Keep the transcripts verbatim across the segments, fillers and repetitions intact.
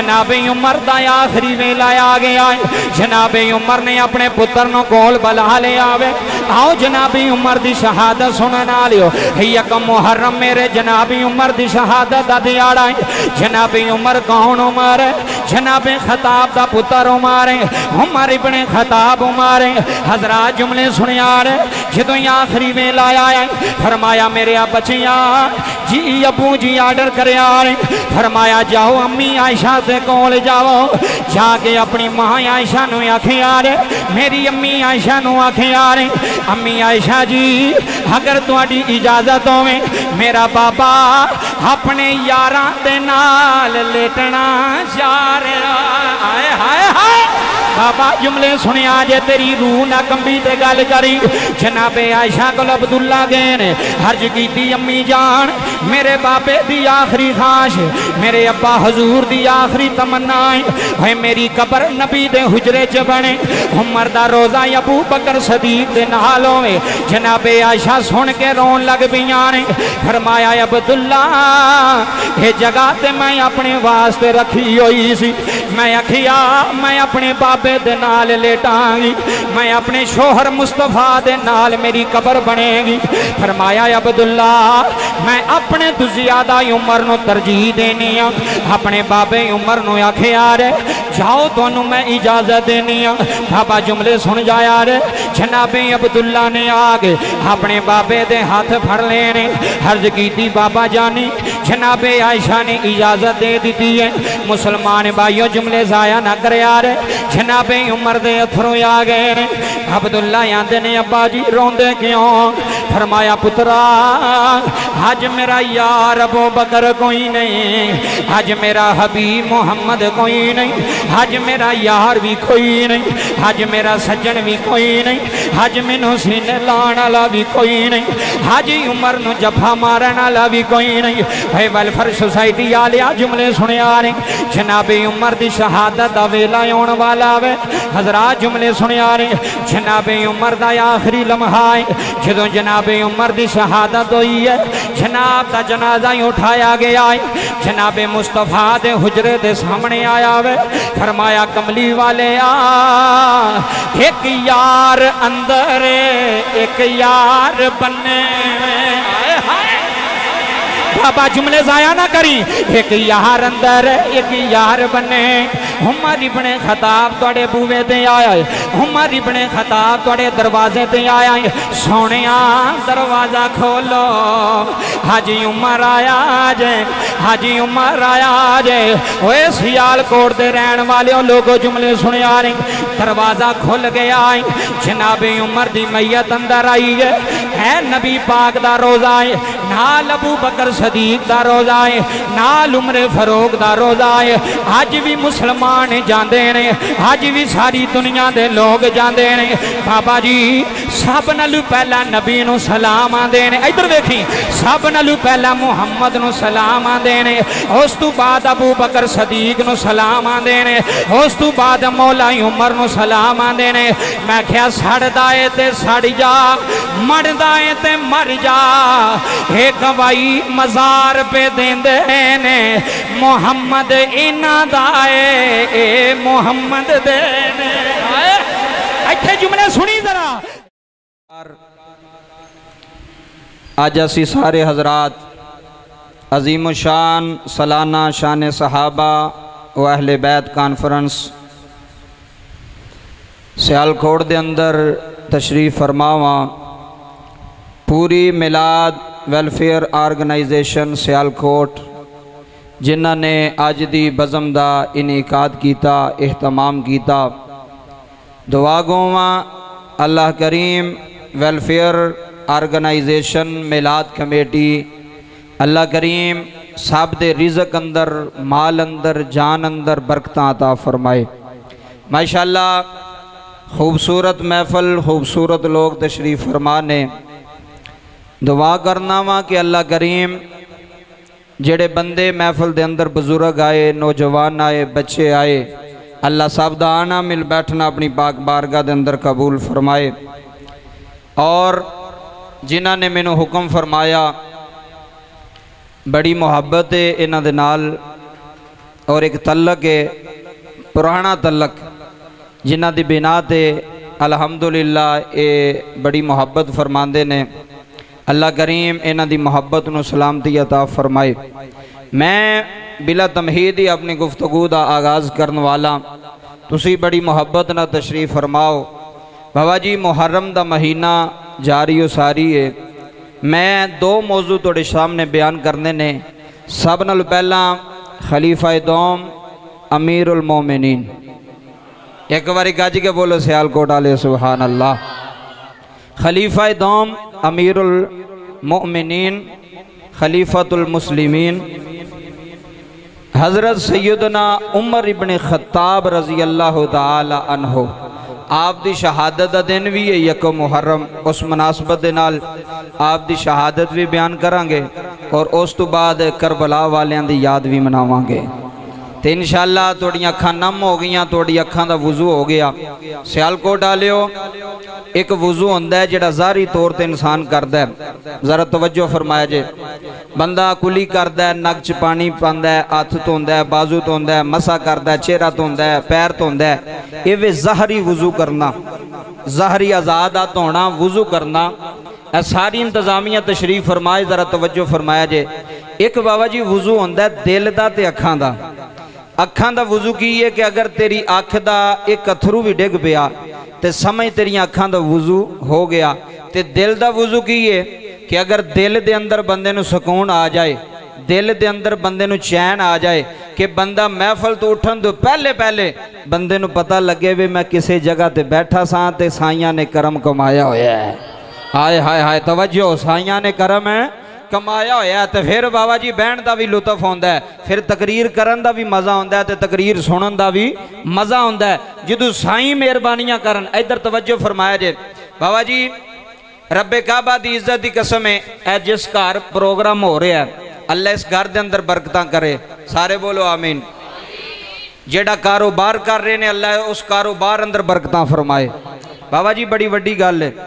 جناب عمر دا آخری ویلا آ گیا ہے جناب عمر نے اپنے پتر نو کول بلا لے آوے آؤ جناب عمر دی شہادت سننا لیو یکم محرم میرے جناب عمر دی شہادت دا دیاڑا ہے جناب عمر کون عمر ہے جناب خطاب دا پتر عمر ہے عمر ابن خطاب عمر ہے حضرات جملے سنیا رہے جدو یہ آخری ویلا آیا ہے فرمایا میرے بچیاں جی ابو جی آرڈر کرے آ رہے فرمایا جاؤ امی عائشہ سے کول جاؤ جا کے اپنی ماں عائشہ نو آکھیں آ رہے میری امی عائشہ نو آکھیں آ رہے امی عائشہ جی اگر تہاڈی اجازت ہوئے میرا بابا اپنے یاراں دے نال لیٹنا جا رہا آئے ہائے ہائے بابا جملے سنے آجے تیری روح نہ کمبی تے گل کری جناب عائشہ کو عبداللہ گئے نے حرج کی تھی امی جان میرے باپے دی آخری خواہش میرے ابا حضور دی آخری تمنائیں ہے میری قبر نبی دے حجرے چ بنے عمر دا روزہ ابو بکر صدیق دے نالوں میں جناب عائشہ سن کے رون لگ بیانے فرمایا عبداللہ یہ جگہ تے میں اپنے واسطے رکھی ہوئی سی میں اکھیا میں اپنے بابے دے نال لیٹاں گی میں اپنے شوہر مصطفیٰ دے نال میری قبر بنے گی فرمایا عبداللہ میں اپنے تو زیادہ عمر نو ترجیح دینی ہوں اپنے بابے عمر نو آکھے آ رہے جاؤ تو انہوں میں اجازت دینی ہوں بابا جملے سن جایا رہے جناب عبداللہ نے آگے اپنے بابے دے ہاتھ پھڑ لینے حرج کی تھی بابا جانی جناب عائشہ نے اجازت دے دیتی ہے مسلمان بھائیوں جملے ضائع نہ کرے آ رہے جناب عمر دے اتھروں آ گئے نے عبداللہ یاندے نے ابا جی روندے کیوں فرمایا پترا آج میرا یار ابو بکر کوئی نہیں آج میرا حبیب محمد کوئی نہیں آج میرا یار بھی کوئی نہیں آج میرا سجن بھی کوئی نہیں آج مینوں سینے لان والا بھی کوئی نہیں آج عمر نو جفا مارن والا بھی کوئی نہیں بھائی ویلفر سوسائٹی والے جملے سنے آ رہے جناب عمر دی شہادت دا ویلا آن والا وے حضرات جملے سنے آ رہے جناب عمر دا آخری لمحہ ہے جدوں جناب عمر دی شہادت ہوئی ہے جناب دا جنازہ ہی اٹھایا گیا ہے جناب مصطفیٰ دے حجرے دے سامنے آیا وے فرمایا کملی والے آ ایک یار اندر ایک یار بننے بابا جملے ضائع نہ کری ایک یار اندر ایک یار بنے عمر ابن خطاب توڑے بوے دے آیا ہے عمر ابن خطاب توڑے دروازے دے آیا ہے سونیاں دروازہ کھولو حاجی عمر آیا جائے حاجی عمر آیا جائے اوے سیال کوٹ دے رہن والے لوگوں جملے سنے آ رہے دروازہ کھل گیا ہے جناب عمر دی میت اندر آئی ہے اے نبی پاک دا روزہ ہے نال ابو بکر صدیق دا روزہ ہے نال عمر فاروق دا روزہ ہے آج بھی مسلمان جاندے نے آج بھی ساری دنیا دے لوگ جاندے نے بابا جی سب نالو پہلا نبی نو سلام آندے نے ادھر دیکھیں سب نالو پہلا محمد نو سلام آندے نے اس تو بعد ابو بکر صدیق نو سلام آندے نے اس تو بعد مولا عمر نو سلام آندے نے میں کہا سڑ دائے تے سڑ جا مڑ دائے تے مر جا ایک وائی مزار پہ دیندے نے محمد اینا دائے اے محمد دینے ایتھے جملے سنی ذرا آج اسی سارے حضرات عظیم و شان سالانہ شان صحابہ و اہل بیت کانفرنس سیال کوٹ دے اندر تشریف فرماواں پوری میلاد ویلفیئر آرگنائزیشن سیال کوٹ جنہاں نے آج دی بزم دا انعقاد کیتا اہتمام کیتا دعا گواں اللہ کریم ویلفیئر آرگنائزیشن میلاد کمیٹی اللہ کریم سب دے رزق اندر مال اندر جان اندر برکتاں عطا فرمائے ماشاءاللہ خوبصورت محفل خوبصورت لوگ تشریف فرمانے دعا کرنا وا کہ اللہ کریم جڑے بندے محفل دے اندر بزرگ آئے نوجوان آئے بچے آئے اللہ صاحب دا آنا مل بیٹھنا اپنی پاک بارگاہ دے اندر قبول فرمائے اور جنہاں نے میں نے حکم فرمایا بڑی محبت ہے انہاں دے نال اور ایک تلق ہے پرانا تلق جنہ دی بنا تے الحمدللہ اے بڑی محبت فرماندے نے۔ اللہ کریم انہ دی محبت نو سلامتی عطا فرمائے۔ میں بلا تمہید ہی اپنی گفتگو دا آغاز کرن والا، تسی بڑی محبت نہ تشریف فرماؤ۔ بابا جی محرم دا مہینہ جاری و ساری ہے، میں دو موضوع توڑے سامنے بیان کرنے نے۔ سب نال پہلا خلیفہ دوم امیر المومنین، ایک باری گاجی کے بولو سیال کوٹ علیہ سبحان اللہ۔ خلیفہ دوم امیر المؤمنین خلیفۃ المسلمین حضرت سیدنا عمر ابن خطاب رضی اللہ تعالی عنہ، آپ دی شہادت دا دن بھی ہے یکم محرم، اس مناسبت دے نال آپ دی شہادت بھی بیان کرانگے اور اس تو بعد کربلا والیاں دی یاد بھی مناواں گے۔ تو انشاءاللہ توڑی اکھاں نم ہو گئیاں، توڑی اکھاں دا وضو ہو گیا۔ سیال کو ڈالیو ایک وضو ہوندہ ہے جڑا ظاہری طور تے انسان کردہ ہے، ذرا توجہ فرمایا جے، بندہ کلی کردہ ہے، نک چ پانی پاندہ ہے، ہاتھ توندہ ہے، بازو توندہ ہے، مسا کردہ ہے، چہرہ توندہ ہے، پیر توندہ ہے، یہ وہ ظاہری وضو کرنا، ظاہری آزادات ہونا، وضو کرنا، اے ساری انتظامیہ تشریف فرمائے، ذرا توجہ فرمایا جے۔ ایک بابا جی وضو ہوندہ ہے دل دا تے اکھاں دا۔ اکھاں دا وضو کی ہے کہ اگر تیری آنکھ دا ایک اتھرو بھی ڈگ پیا تے سمجھ تیری آنکھاں دا وضو ہو گیا۔ تے دل دا وضو کی ہے کہ اگر دل دے اندر بندے نو سکون آ جائے، دل دے اندر بندے نو چین آ جائے کہ بندہ محفل تو اٹھن دو پہلے پہلے بندے نو پتہ لگے وے میں کسے جگہ تے بیٹھا ساں تے سائیاں نے کرم کمایا ہویا ہے۔ ہائے ہائے ہائے توجہ، سائیاں نے کرم ہے کمایا ہویا ہے۔ تو پھر بابا جی بہن دا بھی لطف ہوندہ ہے، پھر تقریر کرن دا بھی مزہ ہوندہ ہے، تو تقریر سنن دا بھی مزہ ہوندہ ہے جدو سائیں مہربانیاں کرن۔ ادھر توجہ فرمایا جے بابا جی، رب کعبہ دی عزت دی قسم ہے، اے جس گھر پروگرام ہو رہا ہے اللہ اس گھر دے اندر برکتاں کرے، سارے بولو آمین۔ جیڑا کاروبار کر رہے نے اللہ اس کاروبار اندر برکتاں فرمائے۔ بابا جی بڑی وڈی گل ہے،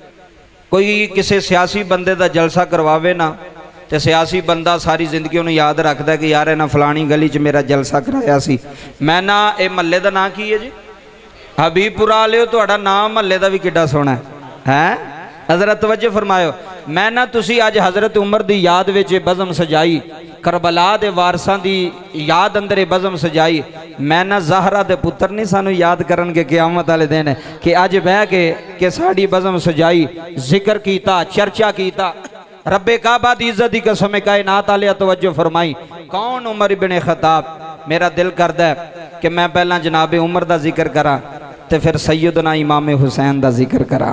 کوئی کسی سیاسی بندے دا جلسہ کرواوے نا تے سیاسی بندہ ساری زندگی انہوں یاد رکھتا ہے کہ یار اینا فلانی گلی چ میرا جلسہ کرایا سی۔ میں نا اے محلے دا نا کی ہے جی حبیب پورا لے ہو تو اڑا نام محلے دا بھی کڈا سونا ہے۔ حضرت توجہ فرمائیو، میں نا تسی آج حضرت عمر دی یاد وچ بزم سجائی، کربلا دے وارثاں دی یاد اندر بزم سجائی، میں نہ زہرہ دے پتر نہیں سانو یاد کرن کے قیامت والے دن ہے کہ آج بہ کے کہ ساڑی بزم سجائی، ذکر کیتا، چرچا کیتا، رب کعبہ دی عزت دی قسم کائنات علیہ توجہ فرمائی۔ کون؟ عمر ابن خطاب۔ میرا دل کردہ ہے کہ میں پہلا جناب عمر دا ذکر کرا تے پھر سیدنا امام حسین دا ذکر کرا۔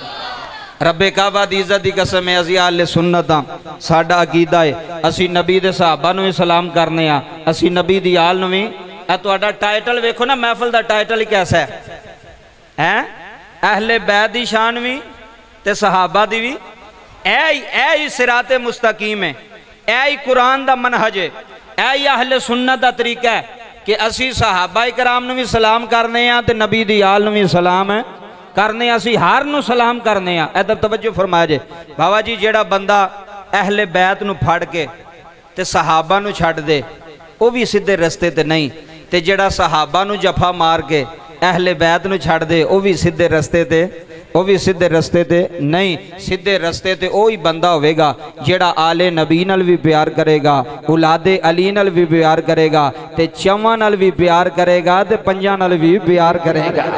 رب کعبہ دی عزت دی قسم ہے، ازی اہل سنت ہاں، ساڈا عقیدہ ہے، اسی نبی دے صحابہ نو سلام کرنے ہاں، اسی نبی دی آل نو۔ اے تو اڈا ٹائٹل ویکھو نا، محفل دا ٹائٹل ہی کیسا ہے؟ اہل بیت دی شان وی تے صحابہ دی وی، اے اے ہی صراط مستقیم ہے، اے ہی قرآن دا منہج ہے، اے ہی اہل سنت دا طریقہ ہے کہ اسی صحابہ کرام نو بھی سلام کرنے ہاں تے نبی دی آل نو بھی سلام ہے کرنے، اسی ہر نو سلام کرنے ہاں۔ ادھر توجہ فرمایا جے بابا جی، جیڑا بندہ اہل بیت نو پھڑ کے تے صحابہ نو چھڑ دے وہ بھی سدھے رستے تے نہیں، تے جیڑا صحابہ نو جفا مار کے اہل بیت نو چھڑ دے وہ بھی سدھے رستے تے وہ بھی سدھے رستے تے نہیں۔ سدھے رستے تے وہی بندہ ہوئے گا جیڑا آل نبی نال بھی پیار کرے گا، اولاد علی نال بھی پیار کرے گا، تے چواں نال بھی پیار کرے گا، تے پنجاں نال بھی پیار کرے گا۔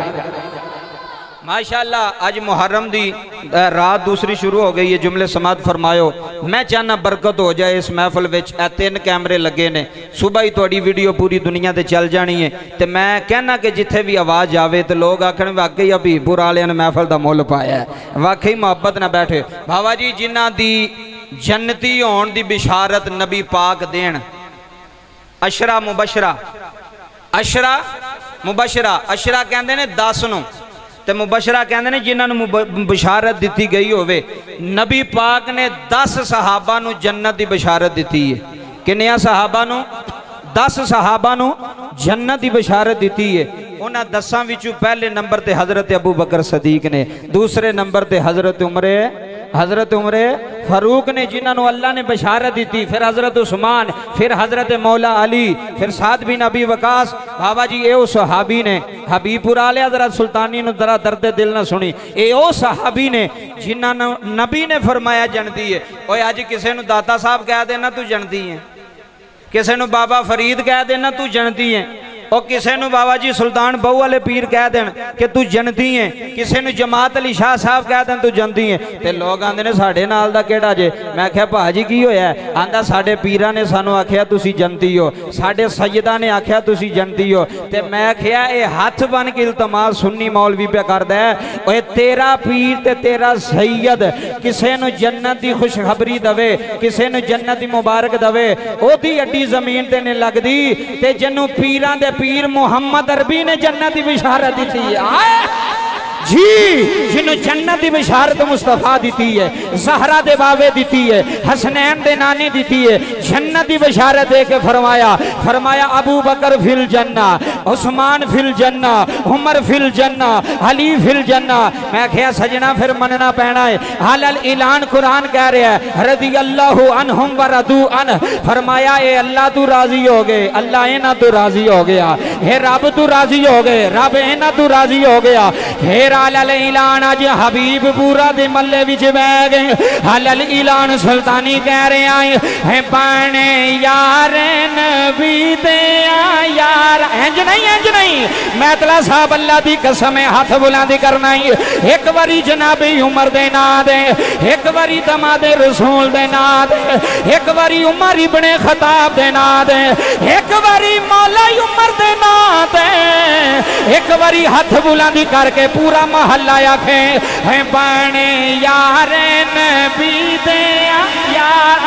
ماشاءاللہ آج محرم دی رات دوسری شروع ہو گئی ہے، جملے سماعت فرمایو۔ میں چاہنا برکت ہو جائے اس محفل وچ، اے تین کیمرے لگے نے، صبح ہی توڑی ویڈیو پوری دنیا تے چل جانی ہے، تے میں کہنا کہ جتھے بھی آواز آوے تے لوگ آکھن واقعی ابھی پورا لیاں نے محفل دا مول پایا ہے، واقعی محبت نہ بیٹھے۔ بھاوا جی جنہ دی جنتی ہون دی بشارت نبی پاک دین، عشرہ مبشرہ، عشرہ مبشرہ، عشرہ کہندے نے دس نو، تے مبشرہ کہندے نے جنہاں نو بشارت دیتی گئی ہوئے۔ نبی پاک نے دس صحابہ نو جنت دی بشارت دیتی ہے، کنیا صحابہ نو؟ دس صحابہ نو جنت دی بشارت دیتی ہے۔ انہاں دساں وچوں پہلے نمبر تے حضرت ابو بکر صدیق نے، دوسرے نمبر تے حضرت عمر حضرت عمر फारूक ने जिन्होंने अल्लाह ने बशारत दी थी, फिर हजरत उस्मान, फिर हजरत मौला अली, फिर साद बिन अबी वकास। बाबा जी ये उस सहाबी ने हबीबपुर आले हजरत सुल्तानी ने जरा दर्द दिल ना सुनी, ये ओ सहाबी ने जिन्होंने नबी ने फरमाया जनती है। ओए अज किसी ने दाता साहब कह देना तू जनती है, किसी ने बाबा फरीद कह देना तू जनती है, और किसी ने बाबा जी सुल्तान बहु वाले पीर कह देन कि तू जनती है, किसी ने जमात अली शाह साहब कह देन तू जनती है। तो लोग आंदे ने साडे नाल दा केड़ा जे। मैं आख्या भाजी की होया? आंदा साडे पीरां ने सानू आख्या तुसी जनती हो, साडे सैयदा ने आख्या तुसी जनती हो। ते मैं आख्या ये हाथ बन के इल्तमास सुन्नी मौलवी पे करदा है, ओए तेरा पीर ते तेरा सैयद किसी ने जन्नत दी खुशखबरी दवे, किसी ने जन्नत दी मुबारक दवे, ओदी अड्डी जमीन ते नहीं लगदी। ते जिन्नू पीरां दे पीर मोहम्मद अरबी ने जन्नत की बिशारत दी थी जी, जिन्हों जन्नत की बिशारत मुस्तफा दी है, ज़हरा दे बावे दी है, हसनैन दे नानी दी है, जन्नत की बिशारत दे के फरमाया फरमाया अबू बकर फिल जन्ना, उस्मान फिल जन्ना, उमर फिल जन्ना, अली फिल जन्ना। मैं क्या सजना फिर मनना पैना है। हाल ऐलान कुरान कह रहा है रदी अल्लाहु अन्हुम व रदू अन, फरमाया ए अल्लाह तू राजी हो गए, अल्लाह इन्हां तू राजी हो गया, हे रब तू राजी हो गए, रब इन्हां तू राजी हो गया। हे हाल ऐलान अज हबीब पूरा दे मल्ले विच बह गए। हाल ऐलान सुल्तानी कह रहे हैं पाने यार नबी दे यार, इंज नहीं इंज नहीं, मैतला साहब अल्लाह दी कसम है हाथ बुलंद करना ही। एक बारी जनाबे उमर दे ना दे, एक बारी दमादे रसूल दे ना दे, एक बारी उमर इब्ने खताब दे ना दे, एक बारी मौला उमर दे ना दे, एक बारी हाथ बुलंद करके पूरा महल्ला आखे है पाने यार नबी दे यार,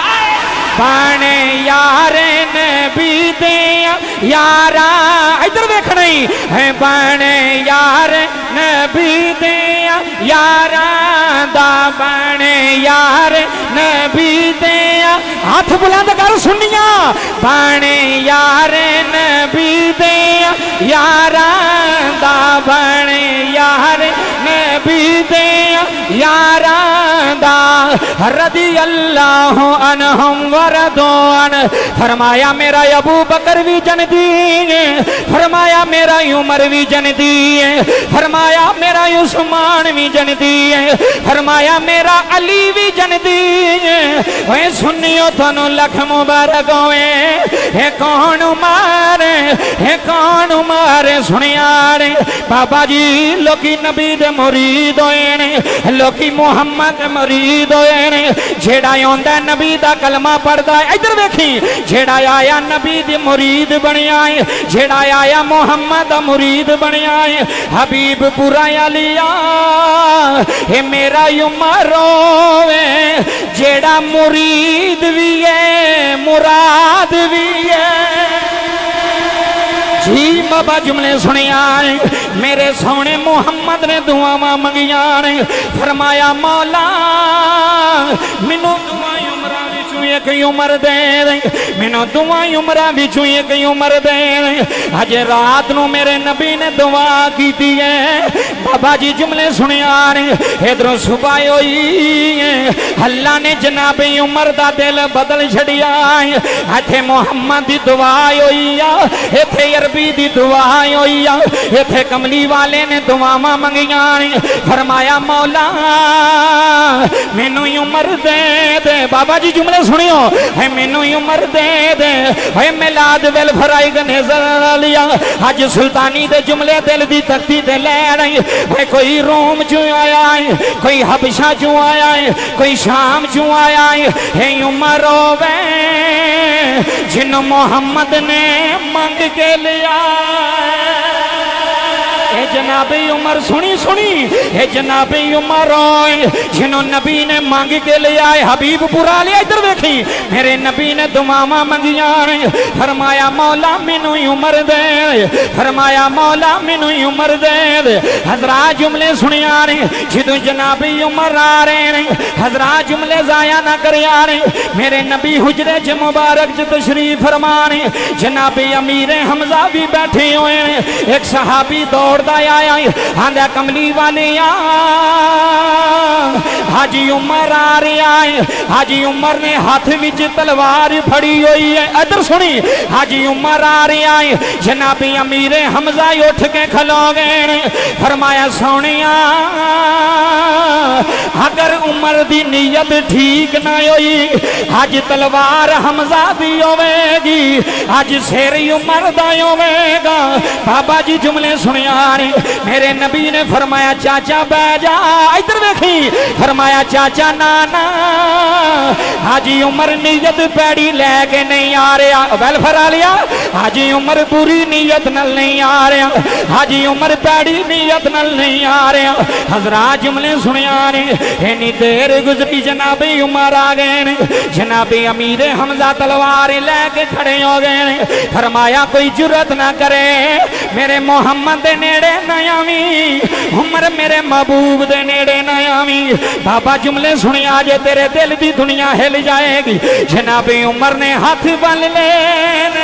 पाने यार नबी दे यारा, इधर देखना ही है पाने यार नबी दे यारा दा, पाने यार नबी दे हाथ बुलंद कर सुनिया, पाने यार नबी दे यारा दा, बने यार नबी दे यारा दा, रदी अल्लाह अन्हुम व रदवान। फरमाया मेरा अबू बकर भी जनती है, फरमाया मेरा उमर भी जनती है, फरमाया मेरा उस्मान भी जनती है, फरमाया मेरा अली भी जनती है। वे सुनियो थानू लख मुबारक होए, हे कौन मारे, हे कौन मारे सुनिया ने बाबा जी लोकी नबी दे मुरीद होए ने, लोकी मुहम्मद दे मुरीद होए ने। जेड़ा आंदा नबी दा कलमा पढ़दा है, इधर वेखी, जेड़ा आया नबी दी मुरीद बनया है, जेड़ा आया मुहम्मद दा मुरीद बनया है। हबीब पूरा अलिया हे मेरा उमर होवे, जेड़ा मुरीद भी है मुराद भी है जी। बाबा जुमले सुनिया मेरे सोने मुहम्मद ने दुआवां मंगिया ने, फरमाया मौला मैनू दुआ उमरां विचों एक उमर दे दे, मैनू दुआ उमरां विचों एक उमर दे दे। अज रात नू मेरे नबी ने दुआ की है। बाबा जी जुमले सुनिया ने इधरों सुबह होई, अल्लाह ने जनाबे उमर दा दिल बदल छड़िया। इत्थे मुहम्मद दी दुआ होई आ, इत्थे अरबी दी दुआ होई आ, इत्थे कमली वाले ने दुआवां मंगिया ने। फरमाया मौला मैनू उमर दे दे। बाबा जी जुमले सुनियो है, मैनू उमर दे दे। है मिलाद वेल फराई नजर लिया, अज सुल्तानी दे जुमले दिल दी तख्ती ते ले आई। है कोई रोम चो आया है, कोई हबशा चो आया है, कोई शाम चो आया है। है उमर होवे जिन मोहम्मद ने मंग के लिया। ए जनाबे उमर सुनी सुनी, ए जनाबे उमर जिन्हों नबी ने मांग के लिया। हबीब पूरा लिया, इधर देखी मेरे नबी ने दुआवां मंगिया। फरमाया मौला मैनू उमर दे, फरमाया मौला मैनू उमर दे दे। हजरात जुमले सुनिया ने, जिदों जनाबे उमर आ रहे ने, हजरात जुमले जाया ना करिया ने। मेरे नबी हुजरे च मुबारक च तशरीफ फरमा ने। जनाबे अमीर हमजा भी बैठे हुए ने। एक सहाबी दौड़ दौड़दा आया आंदा कमली वाले हाजी उमर आ रहा है। हाजी उमर ने हाथ विच तलवार फड़ी हुई है। इधर सुनी हाजी उमर आ रहा है। जनाबी अमीर हमजा उठ के खलो गए। फरमाया सोनिया अगर उमर दी नीयत ठीक ना हुई अज तलवार हमजा दी होवेगी, अज सिर उमर दा होवेगा। बाबा जी जुमले सुनिया ने मेरे नबी ने फरमाया चाचा बह जा। इधर देखी फरमाया चाचा नाना हाजी उमर नीयत पैड़ी लैके नहीं आ रहा। वेलफेयर आ लिया हाजी उमर पूरी नीयत नल नहीं आ रहा। हाजी उमर पैड़ी नीयत नल नहीं आ रहा। हजरात जुमले सुनिया ने इन्नी देर गुजरी जनाबी उमर आ गए ने। जनाबी अमीर हमजा तलवार लैके खड़े हो गए ने। फरमाया कोई जुर्रत ना करे मेरे मोहम्मद दे नेड़े ना आवी, उमर मेरे महबूब दे नेड़े ना आवी। बाबा जुमले सुनिया जे तेरे दिल की दुनिया हिल जाएगी। जनाबी उमर ने हाथ बन लेने,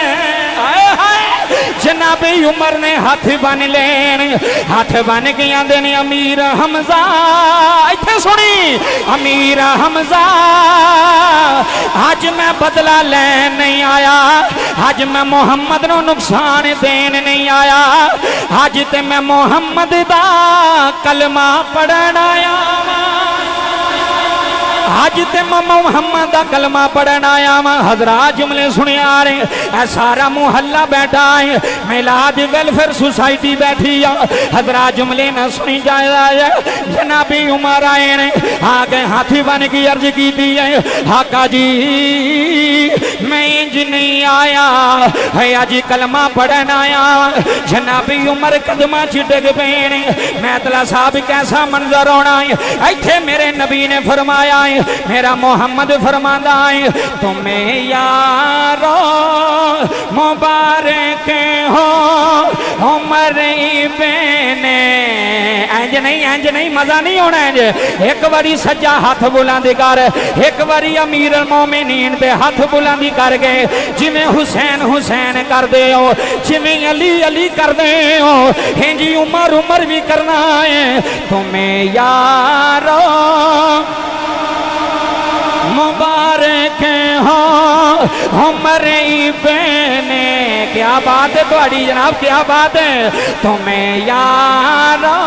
जनाबी उमर ने हाथ बन लेने। हाथ बन के आंदे ने अमीर हमजा इत्थे सुनी अमीर हमजा आज मैं बदला लैन नहीं आया, आज मैं मोहम्मद नो नुकसान देन नहीं आया, आज ते मैं मोहम्मद दा कलमा पढ़न आया। आज ते मैं मोहम्मद दा कलमा पढ़न आया वा। हजरात जुमले सुनिया रे ऐ सारा मुहल्ला बैठा है, मिलाद वेलफेयर सोसाइटी बैठी आ। हजरात जुमले न सुनी जाए। जनाबी उमर आए ने आगे हाथी बन की अर्ज की दी है हाका जी मैं इंज नहीं आया है आज कलमा पढ़न आया। जनाबी उमर कदमा च डिग पे ने। मैतला साहब कैसा मंजर होना है। इत्थे मेरे नबी ने फरमाया है मेरा मोहम्मद फरमांदा है तुम्हें यारो मुबारक हो उमर इब्ने। इंज नहीं इंज नहीं मजा नहीं होना इंज। एक बारी सज्जा हाथ बुलंद कर, एक बारी अमीर अल मोमिनीन दे हाथ बुलंद कर गए जिवें हुसैन हुसैन कर दे हो, जिवें अली अली कर दे हो, इंजी उमर उमर भी करना है। तुम्हें यारो मुबारक हो उमर इब्ने। क्या बात है तुम्हारी जनाब, क्या बात है। तुम्हें यारो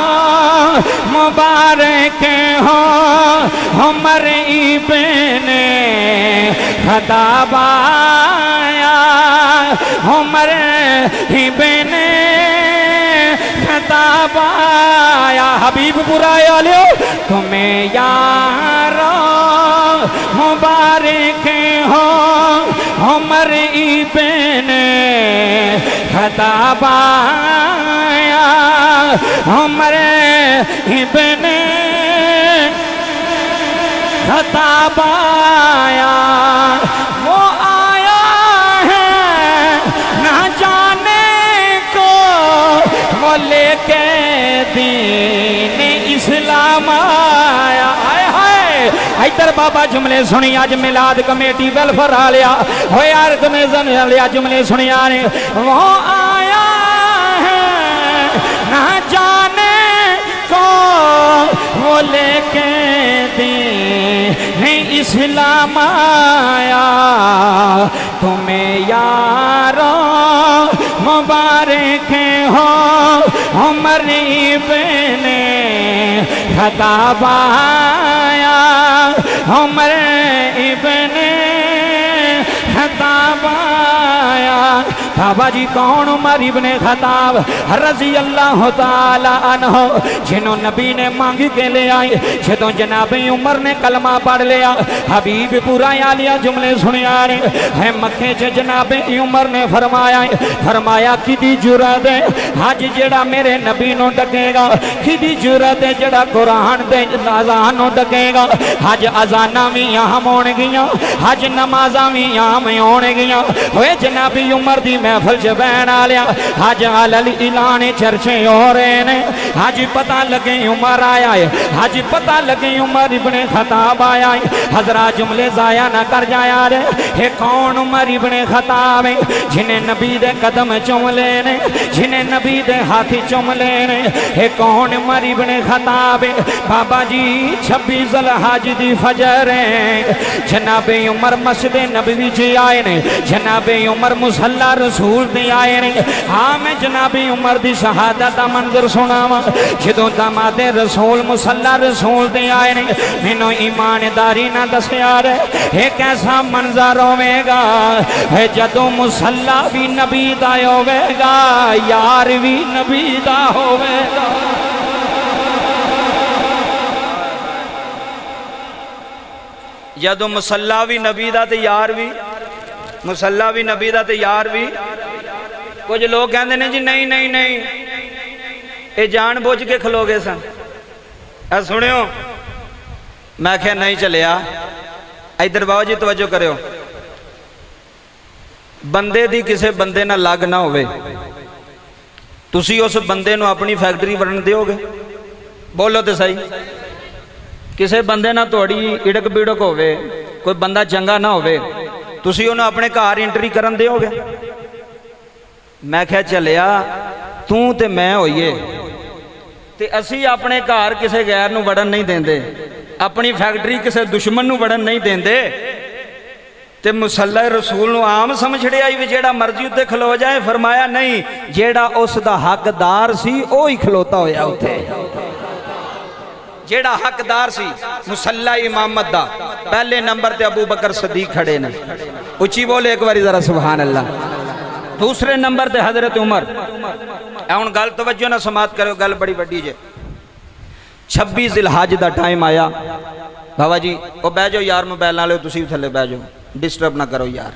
मुबारक हो उमर इब्ने खताबाया उमर इब्ने खताबाया। हबीब बुराया लियो तुम्हें यारो मुबारक हो उमर इब्ने खताबाया उमर इब्ने खताबाया। वो आया है ना जाने को वो लेके दीन इस्लाम आया। इधर बाबा जुमले सुनी अज मिलाद कमेटी वेलफेयर आ लिया हो यार तुम्हें लिया जुमले सुनिया ने। वो आया है ना जाने को वो लेके दे नहीं इस्लाम आया। तुम्हें यारो मुबारक हो उमर इब्ने खताबाया उमर इब्ने खताबाया। बाबा जी कौन उमर इब्ने खताब रजी अल्लाह ताला अन्हु जिन्हों नबी ने मांग के ले आए। जदों जनाबे उमर ने कलमा पढ़ लिया हबीब पूरा आलिया जुमले सुनिया ने है मक्के च जनाबे उमर ने फरमाया फरमाया किदी जुरत है अज जेड़ा मेरे नबी नो डकेगा, किदी जुरत है जेड़ा कुरान दे अजान नो डकेगा। अज अजाना भी आम होणगियां, अज नमाजा भी आम होणगियां। होए जनाब जनाबी उमर दी महफिल च बहन आलिया हज अलल इलान चर्चे हो रहे ने हज पता लगे उमर आया है हज पता लगे उमर इब्ने खताब आया है हजरा जुमले जाया ना कर जाया रे हे कौन उमर इब्ने खताब है जिन्हें नबी दे कदम चुम लेने जिन्हें नबी दे हाथी चुम लेने हे कौन उमर इब्ने खताब है बाबा जी छब्बीस ज़ुल्हज दी फजर है जनाबे उमर मस्जिद नबवी च आए ने जनाबे उमर मुसल्ला रसूल ते आए ने हाँ मैं जनाबे उमर दी शहादत दा मंजर सुनावा जदों दामादे रसूल मुसल्ला रसूल ते आए ने मैनू ईमानदारी ना दसिया रे ये कैसा मंजर होवेगा है जदों मुसल्ला भी नबी दा होवेगा यार भी नबी दा होवेगा जदों मुसल्ला भी नबी दा ते यार भी मुसल्ला भी नबी दा ते यार भी कुछ लोग कहते हैं जी नहीं नहीं नहीं ये जान बुझ के खलो गए सन ऐ सुनियो मैं क्या नहीं चलिया इधर बाबा जी तवज्जो करो बंदे दी किसी बंदे ना लग ना होवे तुसी उस बंदे नू अपनी फैक्ट्री बनन दिओगे बोलो तो सही किसी बंदे ना थोड़ी इड़क बिड़क होवे कोई बंदा चंगा ना होवे तुसी उन्हें अपने घर एंट्री करन दिओगे मैं क्या चलिया तू ते मैं होइए ते असी अपने घर किसी गैर नू वड़न नहीं देंदे अपनी फैक्ट्री किसी दुश्मन नू वड़न नहीं देंदे ते मुसल्ला रसूल नू आम समझड़े आई भी जेड़ा मर्जी उत्ते खलो जाए फरमाया नहीं जेड़ा उसदा हकदार सी ओ ही खलोता होया उत्थे जेड़ा हकदार सी मुसल्ला इमामत दा पहले नंबर ते अबू बकर सदीक खड़े ने उची बोले एक बारी जरा सुभान अल्लाह दूसरे नंबर ते हजरत उमर हुण गल तवज्जो ना समात करो गल बड़ी वड्डी जे छब्बीस ज़िलहज दा टाइम आया बाबा जी ओ बह जाओ यार मोबाइल नाल तुसी थल्ले बह जाओ डिस्टर्ब ना करो यार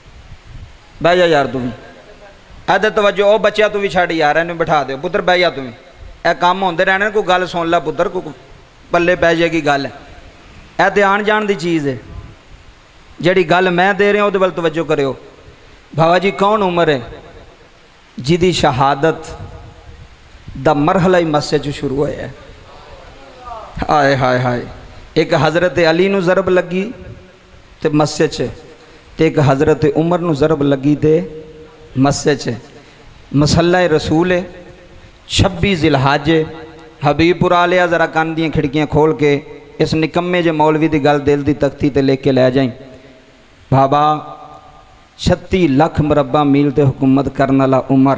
बह जा यार तू भी इधर तवज्जो ओ बच्चा तू भी छड़ यार इन्हूं बिठा दे पुत्र बह जा तू भी ए काम होंदे रहने कोई गल सुन ला पुत्र को पल्ले पै जाएगी गल ए ते आन जान दी चीज़ है जिहड़ी गल मैं दे रहा उहदे वल तवज्जो करियो बाबा जी कौन उमर है जिदी शहादत दा मरहला ही मस्से च शुरू होया है हाय हाय हाय एक हज़रत अली नू ज़रब लगी ते मस्से च ते एक हज़रत उमर नू ज़रब लगी ते मस्से च मसल्ला रसूल है छब्बीस ज़िलहज हबीबपुरा लिया जरा कान दी खिड़कियां खोल के इस निकम्मे जे मौलवी की गल दिल की तख्ती ते लेके लै जाए बाबा छत्ती लख मुरब्बा मील ते हुकूमत करने वाला उमर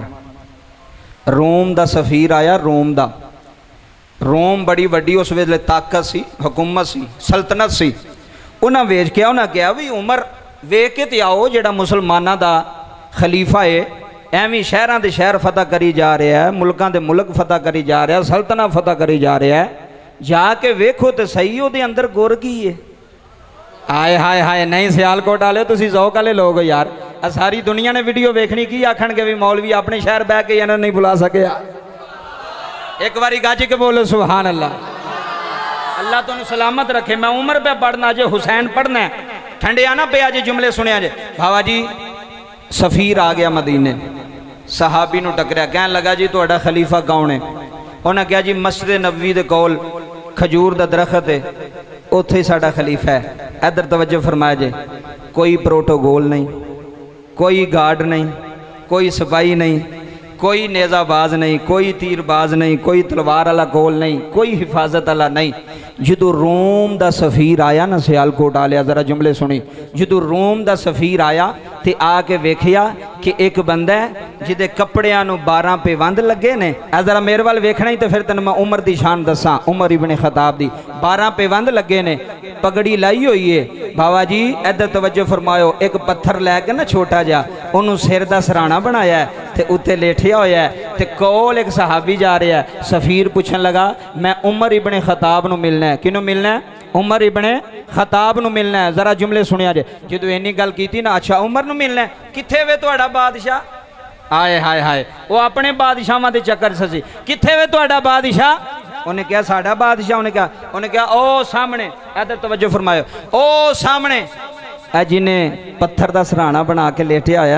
रोम दा सफीर आया रोम दा रोम बड़ी वड्डी उस वेले ताकत सी हुकूमत सी सल्तनत सी उन्हें वेच के उन्हें कहा भी उमर वेख के ते आओ जेड़ा मुसलमाना दा खलीफा है एवं शहरों के शहर फतह करी जा रहा है मुल्कों के मुल्क फतह करी जा रहा है सल्तनत फतह करी जा रहा है जाके वेखो तो सही वो अंदर गुर की है आए हाय हाय नहीं सियालकोट वाले तुसी ज़ौक वाले लोग हो यार सारी दुनिया ने वीडियो वेखनी की आखणगे भी मौलवी अपने शहर बह के इन्हें नहीं बुला सके एक बारी गज के बोलो सुभान अल्लाह अल्लाह तुहानू सलामत रखे मैं उमर पे पढ़ना जे हुसैन पढ़ना है ठंडिया ना पे जे जुमले सुनिया जे बाबा जी सफीर आ गया मदीने सहाबी नू टकरिया कहन लगा जी तुहाडा खलीफा कौन है उन्हें कहा जी मस्जिद नबवी दे कोल खजूर दा दरख्त है उत्थे साडा खलीफा है इधर तवज्जो फरमाया जे कोई प्रोटोकॉल नहीं कोई गार्ड नहीं कोई सिपाही नहीं कोई नेज़ाबाज नहीं कोई तीरबाज नहीं कोई तलवार वाला कोल नहीं कोई हिफाजत वाला नहीं जदों रोम दा सफीर आया ना सियालकोट आलिया जरा जुमले सुनी जदों रोम दा सफीर आया ते आके वेखिया कि एक बंदा है जिदे कपड़ियां नू बारह पे वंद लगे ने जरा मेरे वाल वेखना ही तो फिर तेन मैं उमर दी शान दसा उमर इब्ने खताब दी बारह पे वंद लगे ने पगड़ी लाई हुई है बाबा जी इधर तवज्जो फरमायो एक पत्थर लैके ना छोटा जा उन्होंने सिर का सराहना बनाया है ते उत्ते लेठिया होया है ते कोल एक सहाबी जा रहा है सफीर पूछन लगा मैं उमर इब्ने खताब नू मिलना है किनू मिलना है उमर इब्ने खताब नू मिलना है जरा जुमले सुनिया जे जो इन्नी गल की ना अच्छा उमर नू मिलना है कित्थे वे तुहाडा बादशाह आए हाय हाय वो अपने बादशाहां दे चक्कर ससी कित्थे वे तुहाडा बादशाह उन्हें कहा साडा बादशाह उन्हें कहा उन्हें कहा ओ सामने इधर तवज्जो फरमायो ओ सामने जिन्हें पत्थर का सराहना बना के लेटिया होया ना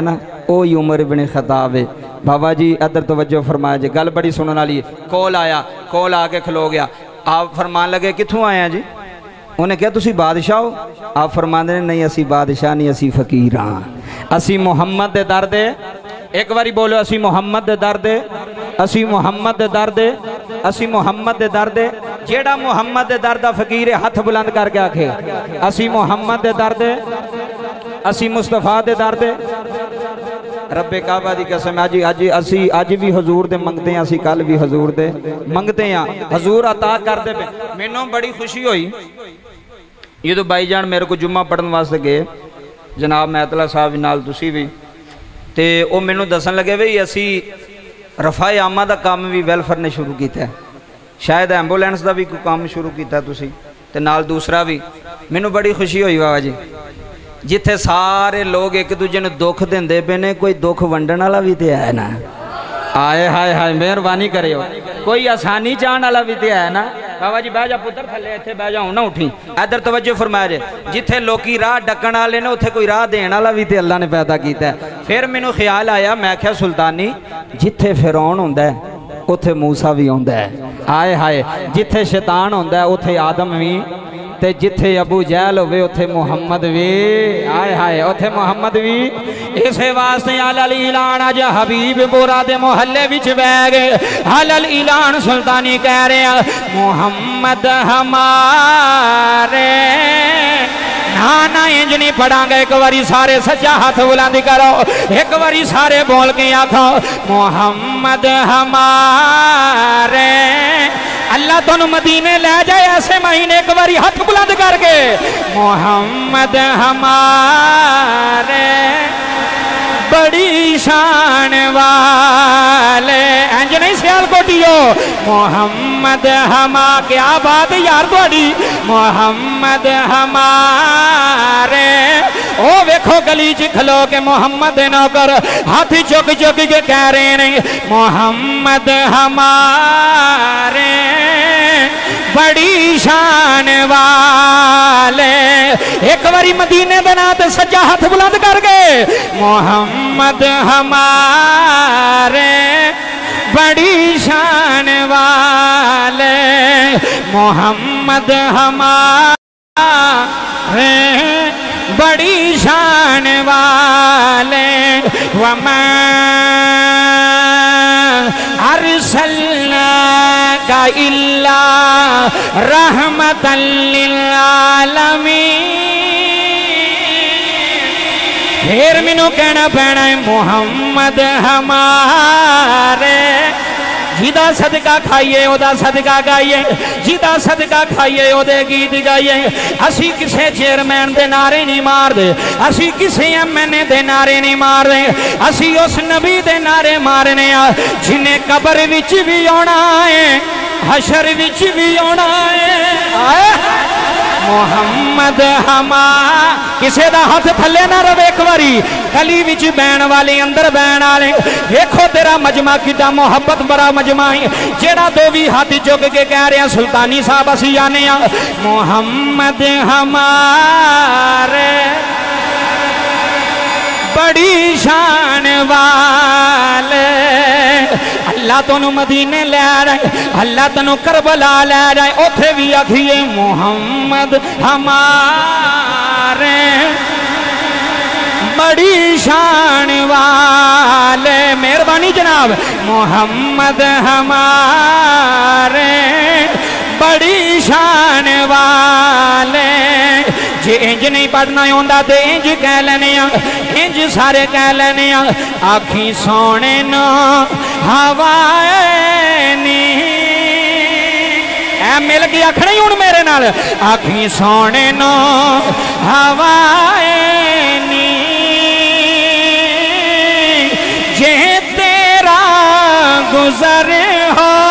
ओही उमर इब्न खत्ताब है। बाबा जी अदर तवज्जो फरमाया जी, गल बड़ी सुनने वाली है। कॉल आया, कॉल आके खलो गया। आप फरमान लगे कित्थों आए हैं जी? उन्हें कहा तुसी बादशाह हो? आप फरमाते ने नहीं असी बादशाह नहीं, असी फकीर हाँ, असी मुहम्मद दे दर दे। एक बारी बोलो, असी मुहम्मद दे दर दे, असी मुहम्मद दे दर दे, असी मुहम्मद दे दर दे। जेड़ा मुहम्मद दे दर दा फकीर है हथ बुलंद करके आखे असी मुहम्मद दे दर दे, असी मुस्तफा दे दर दे। रब्बे काबा दी कसम अज अज असी अज भी हजूर दे मंगते हैं, असी कल भी हजूर दे मंगते हैं, हजूर अता करते पे। मैनू बड़ी खुशी हुई जो भाईजान मेरे को जुम्मा पढ़न वास्ते गए, जनाब मैतला साहब नाल तुसी भी, तो वो मैनू दसन लगे भी असी रफा आमा का काम भी वैलफेयर ने शुरू किया है, शायद एंबूलेंस का भी कोई काम शुरू किया तुसी, ते नाल दूसरा भी। मैनू बड़ी खुशी हुई बाबा जी, जिथे सारे लोग एक दूजे ने दुख देंदे पे ने, कोई दुख वंडन वाला भी तो है ना। आए हाय हाय मेहरबानी करियो, कोई आसानी चाहने वाला भी तो है ना। बाबा जी बह जा पुत्र थले, इत्थे बह जा, ना उठी। इधर तवज्जो फरमाया जे, जिथे लोकी राह डकण वाले ने उत्थे कोई राह देण वाला भी तो अल्लाह ने पैदा किया। फिर मैनू ख्याल आया, मैं आख्या सुल्तानी जिथे फिरौन हुंदा है उत्थे मूसा भी आउंदा है। आए हाय जिथे शैतान हुंदा है उत्थे आदम भी, ते जिथे अबू जहल होवे उथे मुहम्मद भी। आए हाय उथे मुहम्मद भी। इसे वास्ते अलल ऐलान अज हबीबपुरा दे मोहल्ले विच बह गए। अलल ऐलान सुल्तानी कह रहे मुहम्मद हमारे। ना ना इंज नहीं पढ़ांगे, एक बारी सारे सच्चा हाथ बुलंद करो, एक बारी सारे बोल के आखो मुहम्मद हमारे। अल्लाह तुम मदीने ले जाए ऐसे महीने, एक बारी हाथ बुलंद करके मोहम्मद हमारे बड़ी शान वाले। इंज नहीं सियाल कोटियो मोहम्मद हमा, क्या बात यार थोड़ी। मोहम्मद हमारे ओ वेखो गली च खलो के मोहम्मद नौकर हाथ चुक चुक के कह रहे हैं मोहम्मद हमारे बड़ी शान वाले। एक बारी मदीने दे नाम ते सज्जा हाथ बुलंद कर गए मोहम्मद हमारे बड़ी शान वाले। मोहम्मद हमारे बड़ी शान वाले। वमा अरसलनाका इल्ला रहमतल लिल आलमीन। फिर मैनू कहना पैना है मुहम्मद हमारे जिदा सदका खाइए ओदा सदका गाइए, जिदा सदका खाइए ओदे गीत गाइए। असी किसे चेयरमैन दे नारे नहीं मारदे, असी किसे एम एन ए दे नारे नहीं मारदे, असी उस नबी दे नारे मारने आ जिन्हें कबर विच भी आना है, हशर विच भी आना है। मुहम्मद हमा किसे दा हाथ थले ना रवे। एक बारी गली विच बैन वाले अंदर बैन वाले देखो तेरा मजमा कितना मोहब्बत बड़ा मजमा है, जेड़ा दो भी हाथ चुक के कह रहे हैं सुल्तानी साहब असी आने मुहम्मद हमारे बड़ी शान वाले। अल्लाह तेनू मदीने ले जाए, अल्लाह तेनू करबला ले जाए, उथे भी आखिए मुहम्मद हमारे बड़ी शान वाले। मेहरबानी जनाब मुहम्मद हमारे बड़ी शान वाले। जे इंज नहीं पढ़ना आंदा तो इंज कह लेने, इंज सारे कह लेने। आखी सोने नो हवाए नी, ऐ मिल के आखना ही हूँ मेरे नाल। आखी सोने नो हवाए नी, जे तेरा गुजर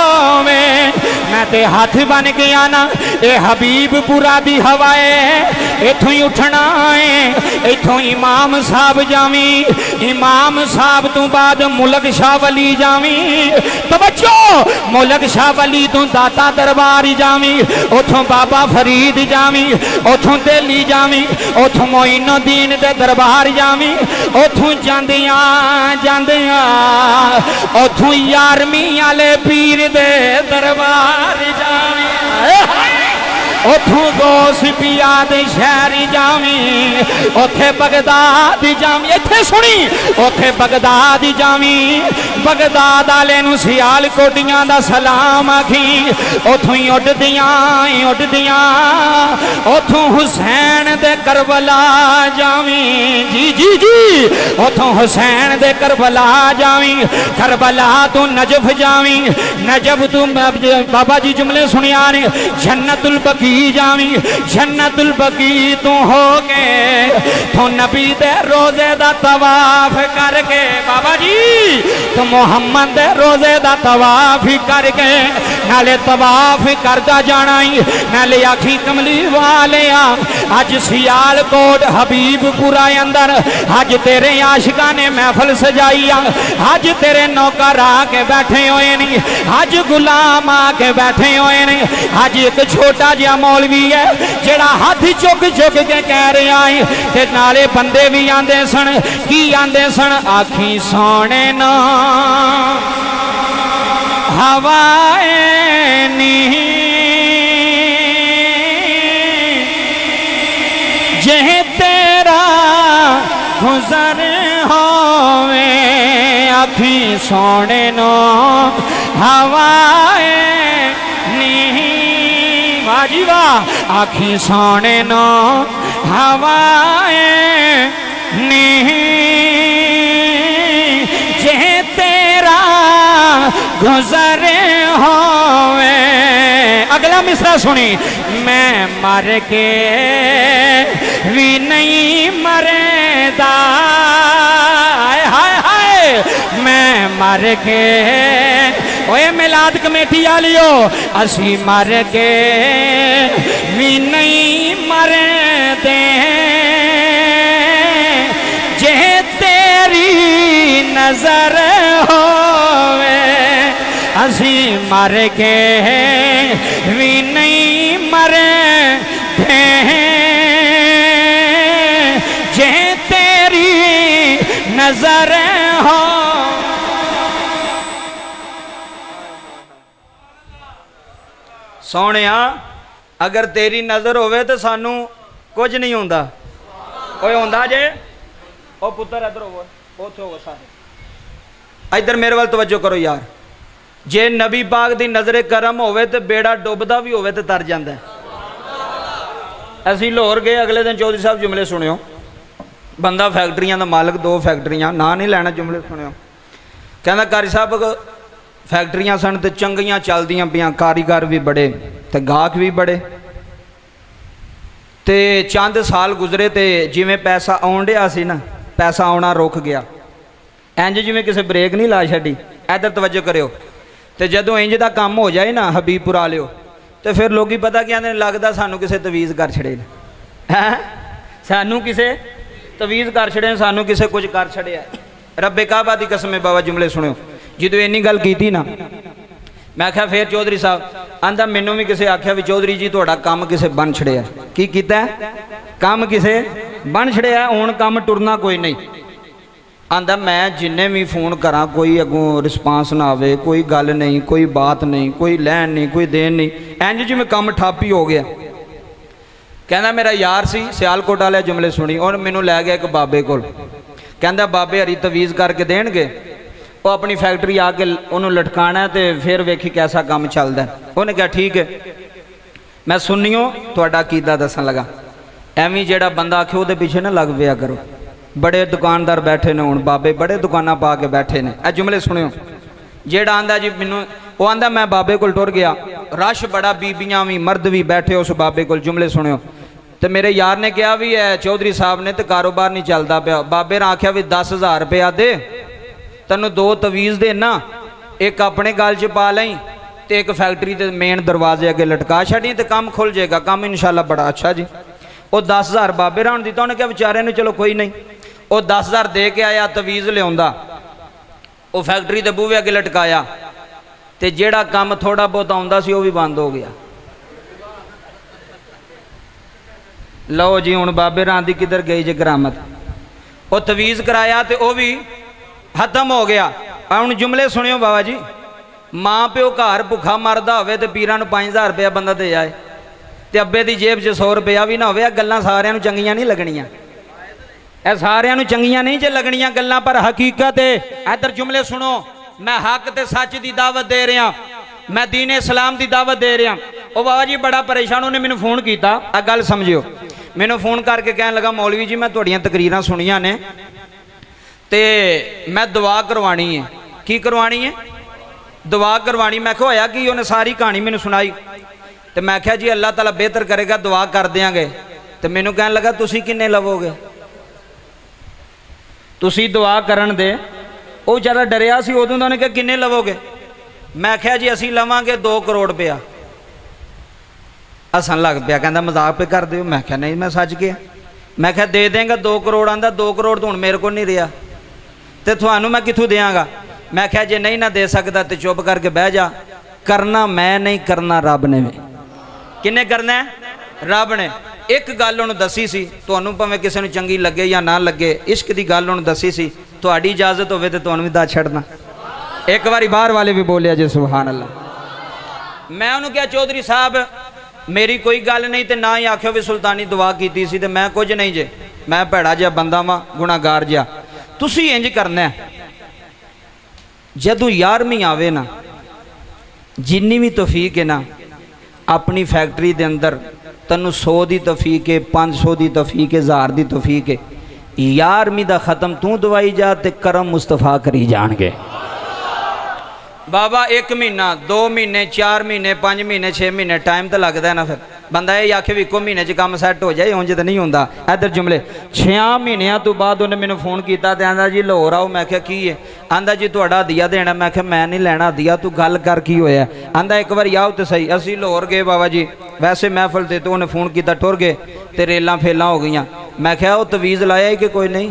होवे मैं ते हाथ बन गया ना। ये हबीबपुरा दी हवाए इथों ही उठना है। इथों इमाम साहब जावी, इमाम साहब तो बाद मुलक शाह वली जावी, तवज्जो मुलक शाह वली तो दाता दरबार जावी, उथों बाबा फरीद जावी, उथों दिल्ली जावी, उथों मोइनुद्दीन दे दरबार जावी, उथों जांदियां जांदियां उथों यारवीं वाले पीर दे दरबार जावी, उथों गोस पिया दे शहर जावी, उथे बगदाद जावी, इथे सुनी उथे बगदाद जावी, बगदाद वाले नूं सियालकोटियां दा सलाम आखी, उथों ही उड़दियां उड़दियां उथों हुसैन दे करबला जावी, जी जी जी उथों हुसैन दे करबला जावी, करबला तू नजफ जावी, नजफ तू बाबा जी जुमले सुनिया ने, जन्नतुल बकी जावी, जन्नतुल बकी तू हो के तू नबी दे रोजे दा तवाफ करके, बाबा जी तू मोहम्मद दे रोजे दा तवाफ करके नाले तवाफ करदा जाना ही, नाले आखी कमली वाले अज सियालकोट हबीबपुरा अंदर अज तेरे आशिका ने महफल सजाई, अज तेरे नौकर आके बैठे हुए नहीं, अज गुलाम आके बैठे हुए नहीं, अज एक छोटा जिहा मौलवी है जेड़ा हाथ चुक चुक के कह रहा है, ते नाले बंदे भी आंदे सन, की आंदे सन, आखी सोने ना हवाए नी जे तेरा गुजर होवे, आखी सोने नो हवाए जी वाह, आखी सोने नो हवाए नहीं जे तेरा गुजरे होवे। अगला मिसरा सुनी, मैं मर के भी नहीं मरदा, हाय हाय मैं मर के, ओए मिलाद कमेटी वालियो असी मर के भी नहीं मरदे, जे तेरी नजर होवे, असी मर के भी नहीं मरदे, जे तेरी नजर हो। सोने अगर तेरी नज़र होवे तो सानू कुछ नहीं होंदा, कोई होंदा जे ओ पुत्र इधर होवो, उथे होवो सारे इधर मेरे वाल तवज्जो करो यार, जे नबी पाक दी नज़रे करम होवे तो बेड़ा डुबदा भी होवे तो तर जांदा है। असीं लाहौर गए, अगले दिन चौधरी साहब जुमले सुनियो, बंदा फैक्ट्रियां दा मालिक, दो फैक्ट्रियां ना नहीं लैना, जुमले सुनियो, कहंदा कारी साहब फैक्ट्रियां सन तो चंगियां चलदियां पियां, कारीगर भी बड़े ते गाहक भी बड़े, ते चंद साल गुजरे ते जिवें पैसा आउण डिया सी ना, पैसा आउणा रुक गया, इंज जिवें किसी ब्रेक नहीं ला छड्डी। इधर तवज्जो करियो, ते जदों इंज दा काम हो जाए ना हबीबपुरा वालियो, तो फिर लोग पता क्या लगता सानू किसी तवीज़ कर छड़े हैं, सानू किसी तवीज़ कर छड़े, सानू किसी कुछ कर छड़िया। रब्बे काबा दी कसम है बाबा जुमले सुनियो, जो इन्नी गल की ना, मैं आख्या फिर चौधरी साहब आंदा, मैनू भी किसी आख्या भी चौधरी जी थोड़ा काम किसे बन छड़िया, की कीता काम किसे बन छड़िया, हुण काम टुरना कोई नहीं। आंदा मैं जिन्ने भी फोन करा कोई अगों रिस्पांस ना आवे, कोई गल नहीं, कोई बात नहीं, कोई लैन नहीं, कोई देन नहीं, इंज जिवें काम ठप ही हो गया। कहना मेरा यार सी सियालकोट वाले जुमले सुनी, और मैनू लै गया एक बाबे कोल, कहंदा बाबे हरी तवीज़ करके देणगे, वो अपनी फैक्ट्री आके उन्होंने लटकाना है, तो फिर वेखी कैसा काम चलता है। उन्हें कहा ठीक है, मैं सुनियो तुहाडा कीदा दसन लगा, एवं जेड़ा बंदा आखे उहदे पिछे ना लग पिया करो। बड़े दुकानदार बैठे ने, हुण बाबे बड़े दुकाना पा के बैठे ने। ए जुमले सुनियो, जेड़ा आंदा जी मैनू, वो आंदा मैं बाबे कोल टुर गया, रश बड़ा, बीबियां भी मर्द भी बैठे उस बाबे कोल। जुमले सुनियो, तो मेरे यार ने कहा भी है चौधरी साहब ने तो कारोबार नहीं चलता पाया। बाबे ने आख्या भी दस हज़ार रुपया दे, तेनों दो तवीज़ देना, एक अपने गल च पा लई, तो एक फैक्ट्री के मेन दरवाजे अगे लटका छड़ी, तो काम खुल जाएगा, काम इंशाल्लाह बड़ा अच्छा जी। وہ दस हज़ार बाबे राण दिता, उन्हें कहा बेचारे ने चलो कोई नहीं। वो दस हज़ार दे के आया, तवीज़ लिया, वो फैक्ट्री के बूहे अगे लटकाया, तो जेड़ा काम थोड़ा बहुत आउंदा सी वो भी बंद हो गया। लो जी हुण बाबे राण दी किधर गई जे करामत। वो तवीज़ कराया तो वह भी खत्म हो गया। हुण जुमले सुनियो बाबा जी, माँ प्यो घर भुखा मरदा होवे ते पीरां नूं पाँच हज़ार रुपया बंदा दे जाए, तो अब्बे दी जेब च सौ रुपया भी ना होवे, गल्लां सारियां नूं चंगियां नहीं लगणियां। ए सारियां नूं चंगियां नहीं जे लगणियां गल्लां, पर हकीकत है। इधर जुमले सुनो, मैं हक ते सच की दावत दे रहा, मैं दीन इस्लाम की दावत दे रहा। वो बाबा जी बड़ा परेशान, उन्हें मैनू फोन किया, आ गल समझियो, मैनू फोन करके कहन लगा मौलवी जी मैं तुहाड़ियां तकरीरां सुनियां ने ते मैं दुआ करवानी है। की करवानी है? दुआ करवानी। मैं क्या होया कि उन्हें सारी कहानी मैनू सुनाई, तो मैं क्या जी अल्लाह ताला बेहतर करेगा, दुआ कर देंगे। तो मैनू कहन लगा तुसी किन्ने लवोगे, तुसी दुआ करन दे। वो बेचारा डरिया सी उदों, उन्होंने कहा किन्ने लवोगे। मैं क्या जी असी लवांगे दो करोड़ रुपया। हसन लग पिया, कहता मजाक पे कर दो। मैं क्या नहीं मैं सच गया। मैं क्या दे देंगा दो करोड़। आंदा दो करोड़ तो हुण मेरे को नहीं रहा, तो थानू मैं कित्थों देंगा। मैं क्या जे नहीं ना दे सकता तो चुप करके बह जा। करना मैं नहीं, करना रब ने। किन्ने करना है? रब ने। एक गल उन्होंने दसी सी, तुहानू भावें किसी नूं चंगी लगे या ना लगे, इश्क की गल उन्होंने दसी सी, तुहाडी इजाजत होवे तो तुहानू भी दस छड्डना। एक बारी बाहर वाले भी बोलिया जे सुभान अल्लाह। मैं उन्होंने कहा चौधरी साहब मेरी कोई गल नहीं, तो ना ही आख्यो भी सुल्तानी दुआ की सी, तो मैं कुछ नहीं जे, मैं भैड़ा जिहा बंदा वां, गुनाहगार जिहा। तुसी इंज करना है, जदों यारवीं आवे ना, जिन्नी भी तौफीक है ना, अपनी फैक्ट्री के अंदर तैनू सौ की तौफीक है, पाँच सौ की तौफीक है, हज़ार की तौफीक है, यारवीं का खत्म तू दवाई जा तो करम मुस्तफा करी जाणगे। बाबा एक महीना, दो महीने, चार महीने, पाँच महीने, छे महीने टाइम तो लगता है ना। फिर बंदा ये आखे भी इको महीने काम सैट हो जाए, उंज तो नहीं होंदा। इधर जुमले छिया महीनों तो बाद उन्हें मैंने फोन किया, तो आंदा जी लाहौर आओ। मैं क्या की है? आंदा जी तुहाडा हदिया देना। मैं क्या मैं नहीं लैना हदिया, तू गल कर की होया। आंदा एक बार आओ तो सही। असी लाहौर गए बाबा जी, वैसे महफल से, तो उन्हें फोन किया, टुर गए तो रेलां फेलां हो गई। मैं क्या वो तवीज़ लाया कि कोई नहीं,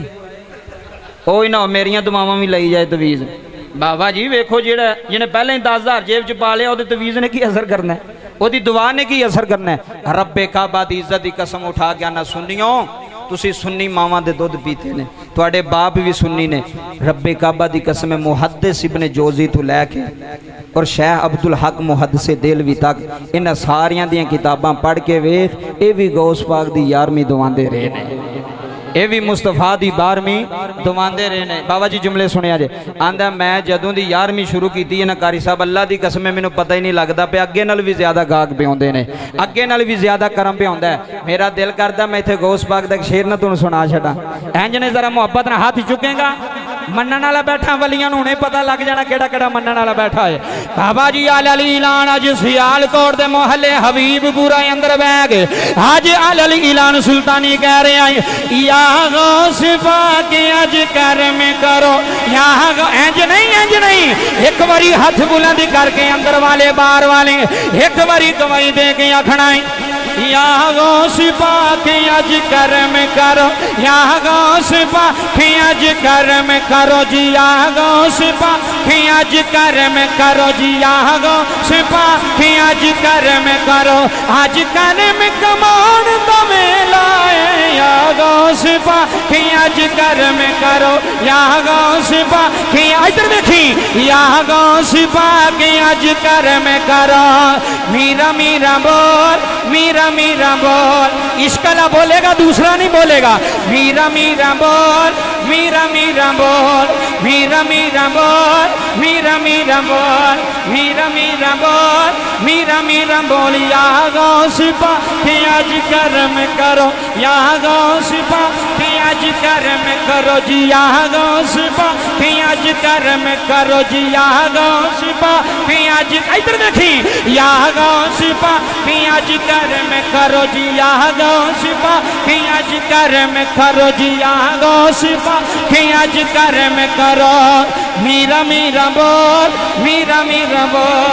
वो ही ना मेरिया दुआवां भी लाई जाए तवीज़। बाबा जी वेखो जेड़ा जिन्हें पहले ही दस हज़ार जेब च पा लिया, वो तवीज़ ने की असर करना है, वो दुआ ने की असर करना है। रब्बे काबा दी इज्जत की कसम उठा के आना सुनियो, तुसी सुन्नी मावां दे दुध पीते ने, तुहाडे बाप भी सुन्नी ने। रब्बे काबा दी कसम है, मुहद्दिस इब्ने जोजी तो लैके और शेख अब्दुल हक मुहद्दिसे देलवी तक इन्हां सारियां दियां किताबां पढ़ के वेख, ये भी गौस पाक दी यारवीं दुआंदे रहे ने, ये भी मुस्तफा दी बारहवीं दुआंदे रहे ने। बाबा जी जुमले सुनिया जे। आंदा मैं जदों दी यारवीं शुरू की ना कारी साहब, अल्लाह दी कसम मैनू पता ही नहीं लगता पे अगे नाल भी ज्यादा गाहक पे आउंदे ने, अगे नाल भी ज्यादा करम पे आउंदा है। मेरा दिल करदा मैं इत्थे गौस पाक दा एक शेर ना तुहानू सुना छड्डां। इंज ने जरा मुहब्बत नाल हाथ चुकेगा, मनण वाला बैठा, वलियां नूं हुणे पता लग जाना केड़ा केड़ा मनण वाला बैठा है। बाबा जी अल अली ऐलान अज सियालकोट दे मोहल्ले हबीबपुरा अंदर बह गए। अज अल अली ऐलान सुल्तानी कह रहे हैं, या गौस पाक अज करम करो, यहाँ इंज नहीं इंज नहीं, एक बारी हाथ बुलंद करके अंदर वाले बाहर वाले एक बारी गवाही दे के आखना है, या गौस पाक अज करम करो, या गौस पाक अज करम करो जी, या गौस पाक अज करम करो जी, या गौस पाक अज करम करो, अज करम कमान दा वेला है, या गौस पाक अज करम करो, या गौस पाक इधर देखी, या गौस पाक अज करम करो। मीरा मीरा बोल, मीरा मीरा बोल, इश्कला बोलेगा दूसरा नहीं बोलेगा। मीरा मीरा बोल, मीरा मीरा बोल, मीरा मीरा बोल, मीरा मीरा बोल, मीरा मीरा बोल, मीरा मीरा बोल, या गौस पाक अज करम करो, या गौस पाक अज करम करो जी, या गौस पाक अज करम करो जी, या गौस पाक अज इधर देखी, या गौस पाक अज करम करो जी, या गौस पाक अज करम करो जी, या गौस पाक अज करम करो। मीरा मीरा बोल, मीरा मीरा बोल,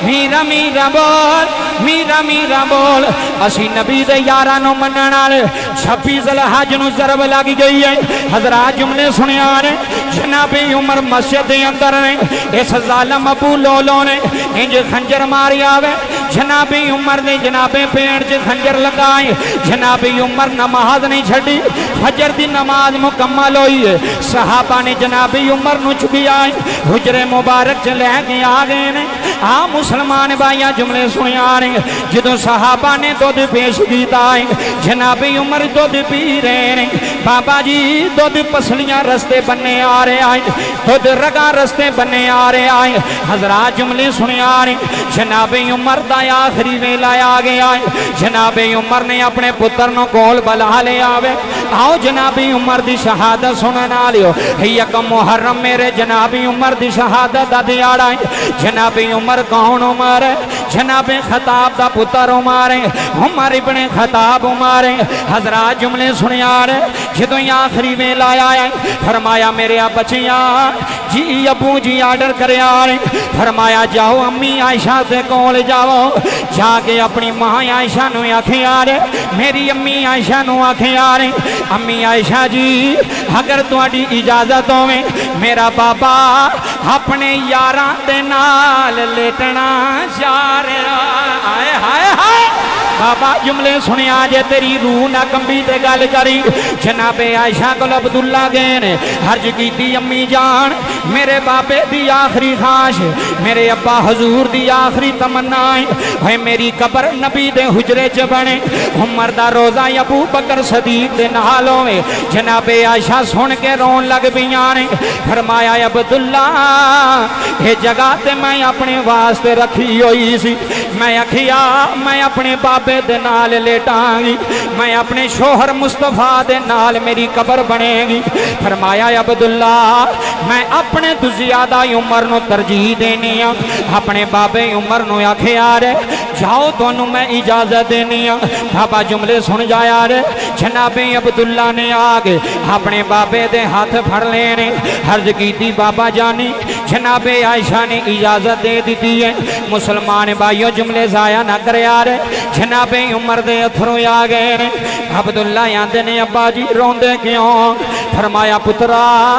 میرا میرا بول میرا میرا بول اسی نبی دے یاراں نو منن والے چھبی ذوالحج نو ضرب لگ گئی ہے حضرات جملے سنیا نے جناب عمر مسجد دے اندر نے اس ظالم ابو لولو نے انج خنجر ماری آوے جناب عمر نے جناب پیڑ چ خنجر لگائے جناب عمر نماز نہیں چھڈی فجر دی نماز مکمل ہوئی ہے صحابہ نے جناب عمر نو چکی آئے حجرے مبارک چ لے کے آ گئے نے آ مسلمان بھائیاں جملے سنیا نے جدوں صحابہ نے دودھ پیش کیتا ہے جناب عمر دودھ پی رہے نے بابا جی دودھ پسلیاں رستے بننے آ رہے آئے دودھ رگاں رستے بننے آ رہے آئے حضرات جملے سنیا نے جناب عمر دا آخری ویلا آ گیا ہے جناب عمر نے اپنے پتر نو کول بلا لے آوے آؤ جناب عمر دی شہادت سننا لیو یکم محرم میرے جناب عمر دی شہادت دا دیاڑا ہے جناب عمر کون عمر ہے جناب خطاب دا پتر عمر ہے عمر ابن خطاب عمر ہے حضرات جملے سنیا رہے جدوں آخری ویلا آیا ہے فرمایا میرے بچیاں جی ابو جی آرڈر کرے آ رہے فرمایا جاؤ امی عائشہ سے کول جاؤ جا کے اپنی ماں عائشہ نو آکھیں آ رہے میری امی عائشہ نو آکھیں آ رہے امی عائشہ جی اگر تہاڈی اجازت ہوے میرا بابا اپنے یاراں دے نال لیٹنا جا رہا آئے ہائے ہائے بابا جملے سنیا جے تیری روح نہ کمبی تے گل کری جناب عائشہ کو عبداللہ گئے نے حرج کی تھی امی جان میرے بابے دی آخری خواہش میرے ابا حضور دی آخری تمنا ہے میری قبر نبی دے حجرے چ بنے عمر دا روزہ ابو بکر صدیق دے نال ہوے جناب عائشہ سن کے رون لگ پیاں نے فرمایا عبداللہ یہ جگہ تے میں اپنے واسطے رکھی ہوئی سی میں آکھیا میں اپنے بابے دے نال لیٹاں گی میں اپنے شوہر مصطفیٰ دے نال میری قبر بنے گی فرمایا عبداللہ میں اپنے تو زیادہ عمر نو ترجیح دینی ہوں اپنے بابے عمر نو آکھے آ رہے جاؤ دونوں میں اجازت دینی ہوں بابا جملے سن جایا رہے جناب عبداللہ نے آگے اپنے بابے دے ہاتھ پھڑ لینے حرج کی تھی بابا جانی جناب عائشہ نے اجازت دے دیتی ہے مسلمان بھائیوں جملے ضائع نہ کرے آ رہے جناب عمر دے اتھروں آ گئے نے عبداللہ آندے نے ابا جی روندے کیوں فرمایا پترا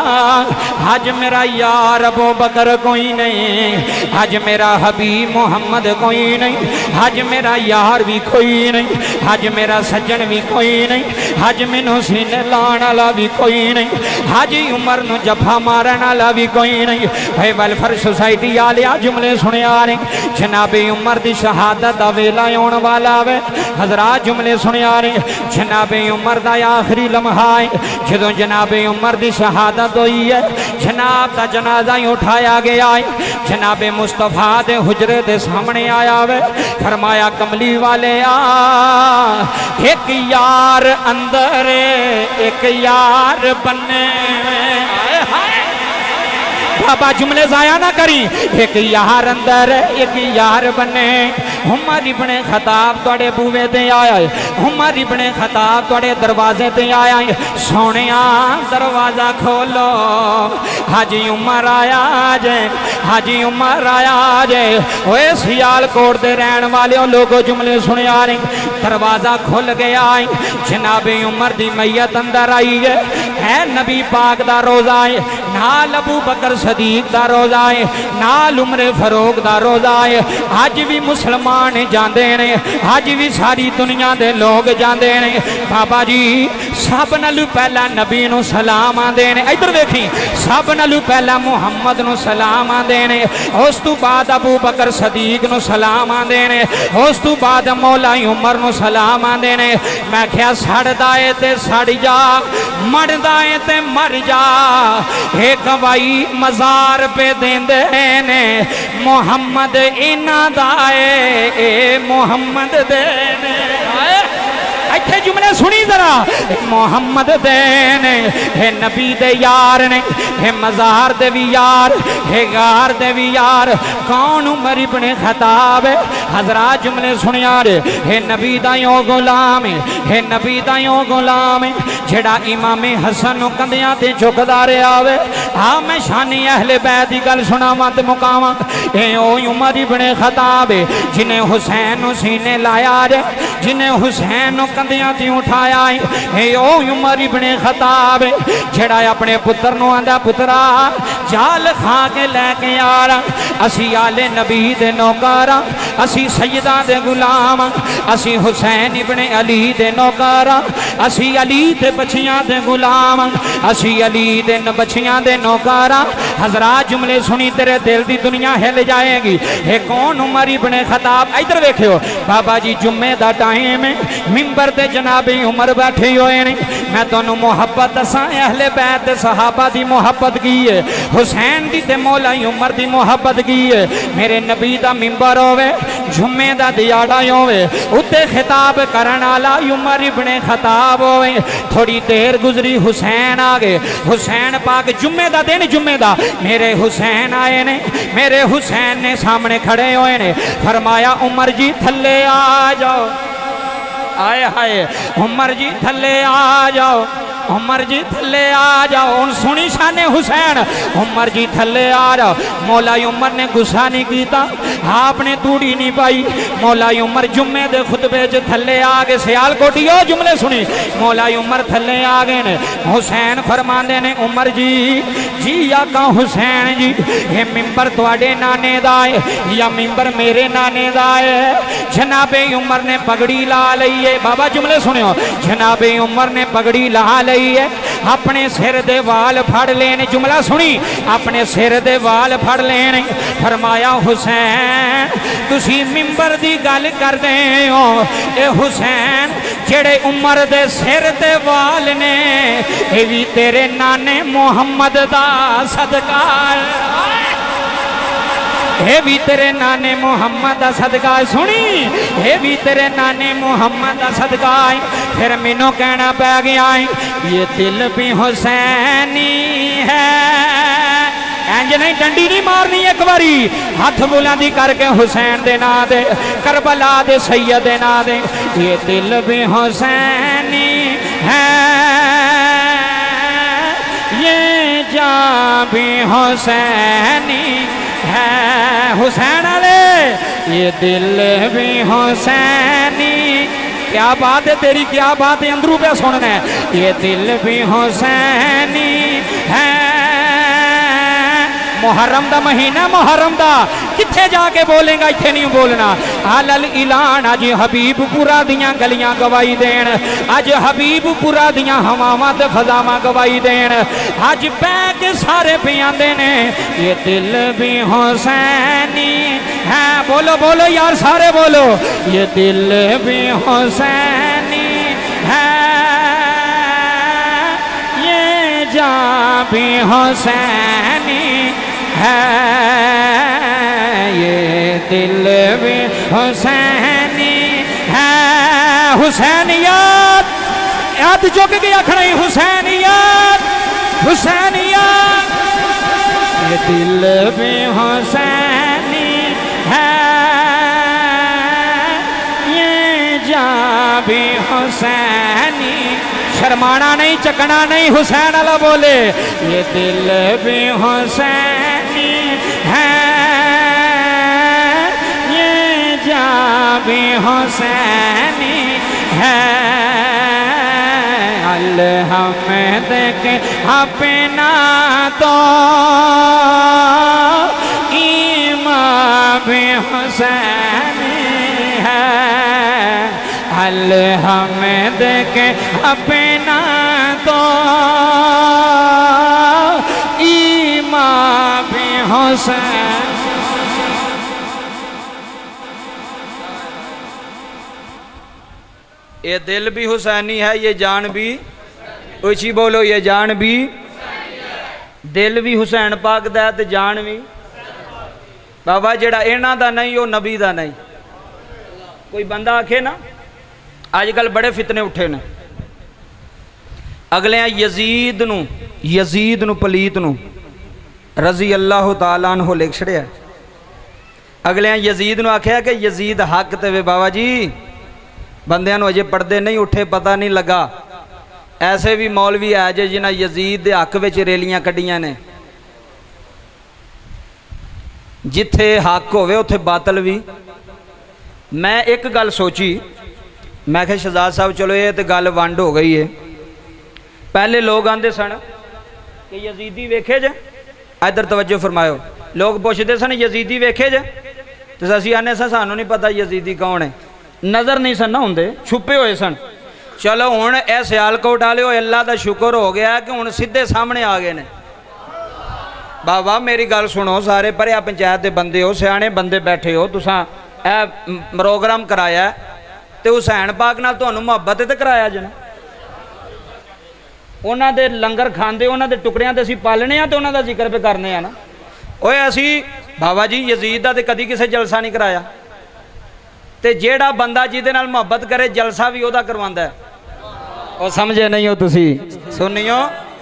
آج میرا یار ابو بکر کوئی نہیں آج میرا حبیب محمد کوئی نہیں آج میرا یار بھی کوئی نہیں آج میرا سجن بھی کوئی نہیں آج مینوں سینے لان والا بھی کوئی نہیں آج عمر نو جفا مارن والا بھی کوئی نہیں اے ویلفر سوسائٹی والے جملے سنے آ رہے جناب عمر دی شہادت دا ویلا آن والا وے حضرات جملے سنے آ رہے جناب عمر دا آخری لمحہ ہے جدوں جناب عمر دی شہادت ہوئی ہے جناب دا جنازہ ہی اٹھایا گیا ہے جناب مصطفیٰ دے حجرے دے سامنے آیا وے فرمایا کملی والے آ ایک یار اندر ایک یار بننے بابا جملے ضائع نہ کری ایک یار اندر ایک یار بنے عمر ابن خطاب توڑے بوے دے آیا ہے عمر ابن خطاب توڑے دروازے دے آیا ہے سونیاں دروازہ کھولو حاجی عمر آیا جے حاجی عمر آیا جے اوے سیال کوٹ دے رہن والے لوگوں جملے سنے آ رہے دروازہ کھل گیا ہے جناب عمر دی میت اندر آئی ہے اے نبی پاک دا روزہ ہے نال ابو بکر صدیق دا روزہ ہے نال عمر فاروق دا روزہ ہے آج بھی مسلمان جاندے نے آج بھی ساری دنیا دے لوگ جاندے نے بابا جی سب نالو پہلا نبی نو سلام آندے نے ادھر دیکھیں سب نالو پہلا محمد نو سلام آندے نے اس تو بعد ابو بکر صدیق نو سلام آندے نے اس تو بعد مولا عمر نو سلام آندے نے میں کہیا سڑ دائے تے سڑ جا مر دائے تے مر جا ایک گواہی مزار پہ دیندے نے محمد اینا دائے اے محمد دینے ایتھے جملے سنی ذرا محمد دے نے ہے نبی دے یار نے ہے مزار دے بھی یار ہے غار دے بھی یار کون عمر ابن خطاب حضرات جملے سنیا رے ہے نبی دا یوں غلام ہے نبی دا یوں غلام جڑا امام حسن نو کندیاں تے چکدا رہیا آوے ہاں میں شانی اہل بیت دی گل سناواں تے مقاماں اے او عمر ابن خطاب جنہیں حسین نو سینے لایا رے جنہیں حسین نو کندیاں تے اٹھایا اے او عمر ابن خطاب جڑا اپنے پتر نو آندا پترا جال کھا کے لے کے آرا اسی آل نبی دے نوکارا اسی سیدہ دے غلام اسی حسین ابن علی دے نوکارا اسی علی دے بچیاں دے غلام اسی علی دے بچیاں دے نوکارا حضرات جملے سنی تیرے دل دی دنیا ہل جائے گی ہے کون عمر ابن خطاب ادھر دیکھو بابا جی جمعے دا ٹائم ہے منبر تے جناب عمر بیٹھے ہوئے نے میں تانوں محبت دساں اہل بیت صحابہ دی محبت کی ہے حسین دی تے مولا عمر دی محبت کی ہے میرے نبی دا منبر ہوئے جمعے دا دیاڑا ہوئے اتے خطاب کرن والا عمر ابن خطاب ہوئے تھوڑی دیر گزری حسین آگے حسین پاک جمعے دا دن جمعے دا میرے حسین آئے نے میرے حسین نے سامنے کھڑے ہوئے نے فرمایا عمر جی تھلے آ جاؤ آئے ہائے عمر جی تھلے آ جاؤ عمر جی تھلے آ جاؤ ان سنی شان حسین عمر جی تھلے آ جاؤ مولا عمر نے گسا نہیں کیتا آپ نے توڑی نہیں پائی مولا عمر جمعے دے خطبے جو تھلے آگے سیال کوٹی ہو جملے سنی مولا عمر تھلے آگے نے حسین فرماندے نے عمر جی جی یا کا حسین جی یہ ممبر توڑے نانے دائے یا ممبر میرے نانے دائے جناب عمر نے پگڑی لا لئیے بابا جملے سنے ہو جناب عمر نے پگڑی لا لئیے اپنے سر دے وال پھڑ لینے جملہ سنی اپنے سر دے وال پھڑ لینے فرمایا حسین تسی ممبر دی گل کر دیں ہو اے حسین جڑے عمر دے سر دے وال نے اے بھی تیرے نانے محمد دا صدقہ اے بھی تیرے نانے محمد دا صدقہ سنی اے بھی تیرے نانے محمد دا صدقہ پھر مینوں کہنا پہ گیا یہ دل بھی حسینی ہے اینج نہیں ڈنڈی نہیں مارنی ایک باری ہاتھ بلندی کر کے حسین دے نا دے کربلا دے سید دے نا دے یہ دل بھی حسینی ہے یہ جان بھی حسینی ہے حسین علی یہ دل بھی حسینی کیا بات ہے تیری کیا بات ہے اندروں پہ سننا ہے یہ دل بھی حسینی ہے محرم دا مہینہ محرم دا کتھے جا کے بولیں گا اتھے نہیں بولنا آلل اعلان آج حبیب پورا دیاں گلیاں گوائی دین آج حبیب پورا دیاں ہمامات فضامہ گوائی دین آج بیگ سارے پیان دینے یہ دل بھی حسینی ہے بولو بولو یار سارے بولو یہ دل بھی حسینی ہے یہ جان بھی حسینی ہے یہ دل بھی حسینی ہے حسینیات یاد جو کہ گیا کھڑی حسینیات حسینیات یہ دل بھی حسینی ہے یہ جان بھی حسینی شرمانا نہیں چکنا نہیں حسین اللہ بولے یہ دل بھی حسینی ہے یہ جان بھی حسینی ہے الحمد کے اپنا تو ایمان بھی حسینی ہے الحمد کے اپنا تو ایمان بھی حسین یہ دل بھی حسینی ہے یہ جان بھی اچھی بولو یہ جان بھی دل بھی حسین پاک دا ہے جان بھی بابا جڑا اینا دا نہیں وہ نبی دا نہیں کوئی بندہ آکھے نا اج کل بڑے فتنے اٹھے نے اگلے یزید نو یزید نو پلیت نو رضی اللہ تعالیٰ عنہ لکھ چھڑیا اگلے یزید نو آکھیا کہ یزید حق تے وے بابا جی بندیاں نو اجے پردے نہیں اٹھے پتہ نہیں لگا ایسے بھی مولوی آ جے جنہاں یزید دے حق وچ ریلیاں کڈیاں نے جتھے حق ہوئے اتھے باطل بھی میں ایک گل سوچی میں کہ شہزاد صاحب چلو یہ تے گل ونڈ ہو گئی ہے پہلے لوگ آندے سن کہ یزیدی ویکھے جے ادھر توجہ فرمایو لوگ پوچھتے سن یزیدی ویکھے جے تو اسی آنے سن سانو نہیں پتہ یزیدی کون ہے نظر نہیں سن نہ ہوندے چھپے ہوئے سن چلو ہن اے سیالکوٹ والے ہوئے اللہ دا شکر ہو گیا کہ ہن سیدھے سامنے آ گئے نے بابا میری گل سنو سارے پریا پنچایت دے بندے ہو سیانے بندے بیٹھے ہو تساں اے پروگرام کرایا تے حسین پاک نال تانوں محبت تے کرایا جنا انہاں دے لنگر کھاندے انہاں دے ٹکڑیاں تے اسی پالنے ہیں تے انہاں دا ذکر پہ کرنے ہیں نا اوے اسی بابا جی یزید دا تے کدی کسے جلسہ نہیں کرایا تے جیڑا بندہ جی دے نال محبت کرے جلسہ بھی او دا کرواندا ہے او سمجھے نہیں ہو تسی سنیو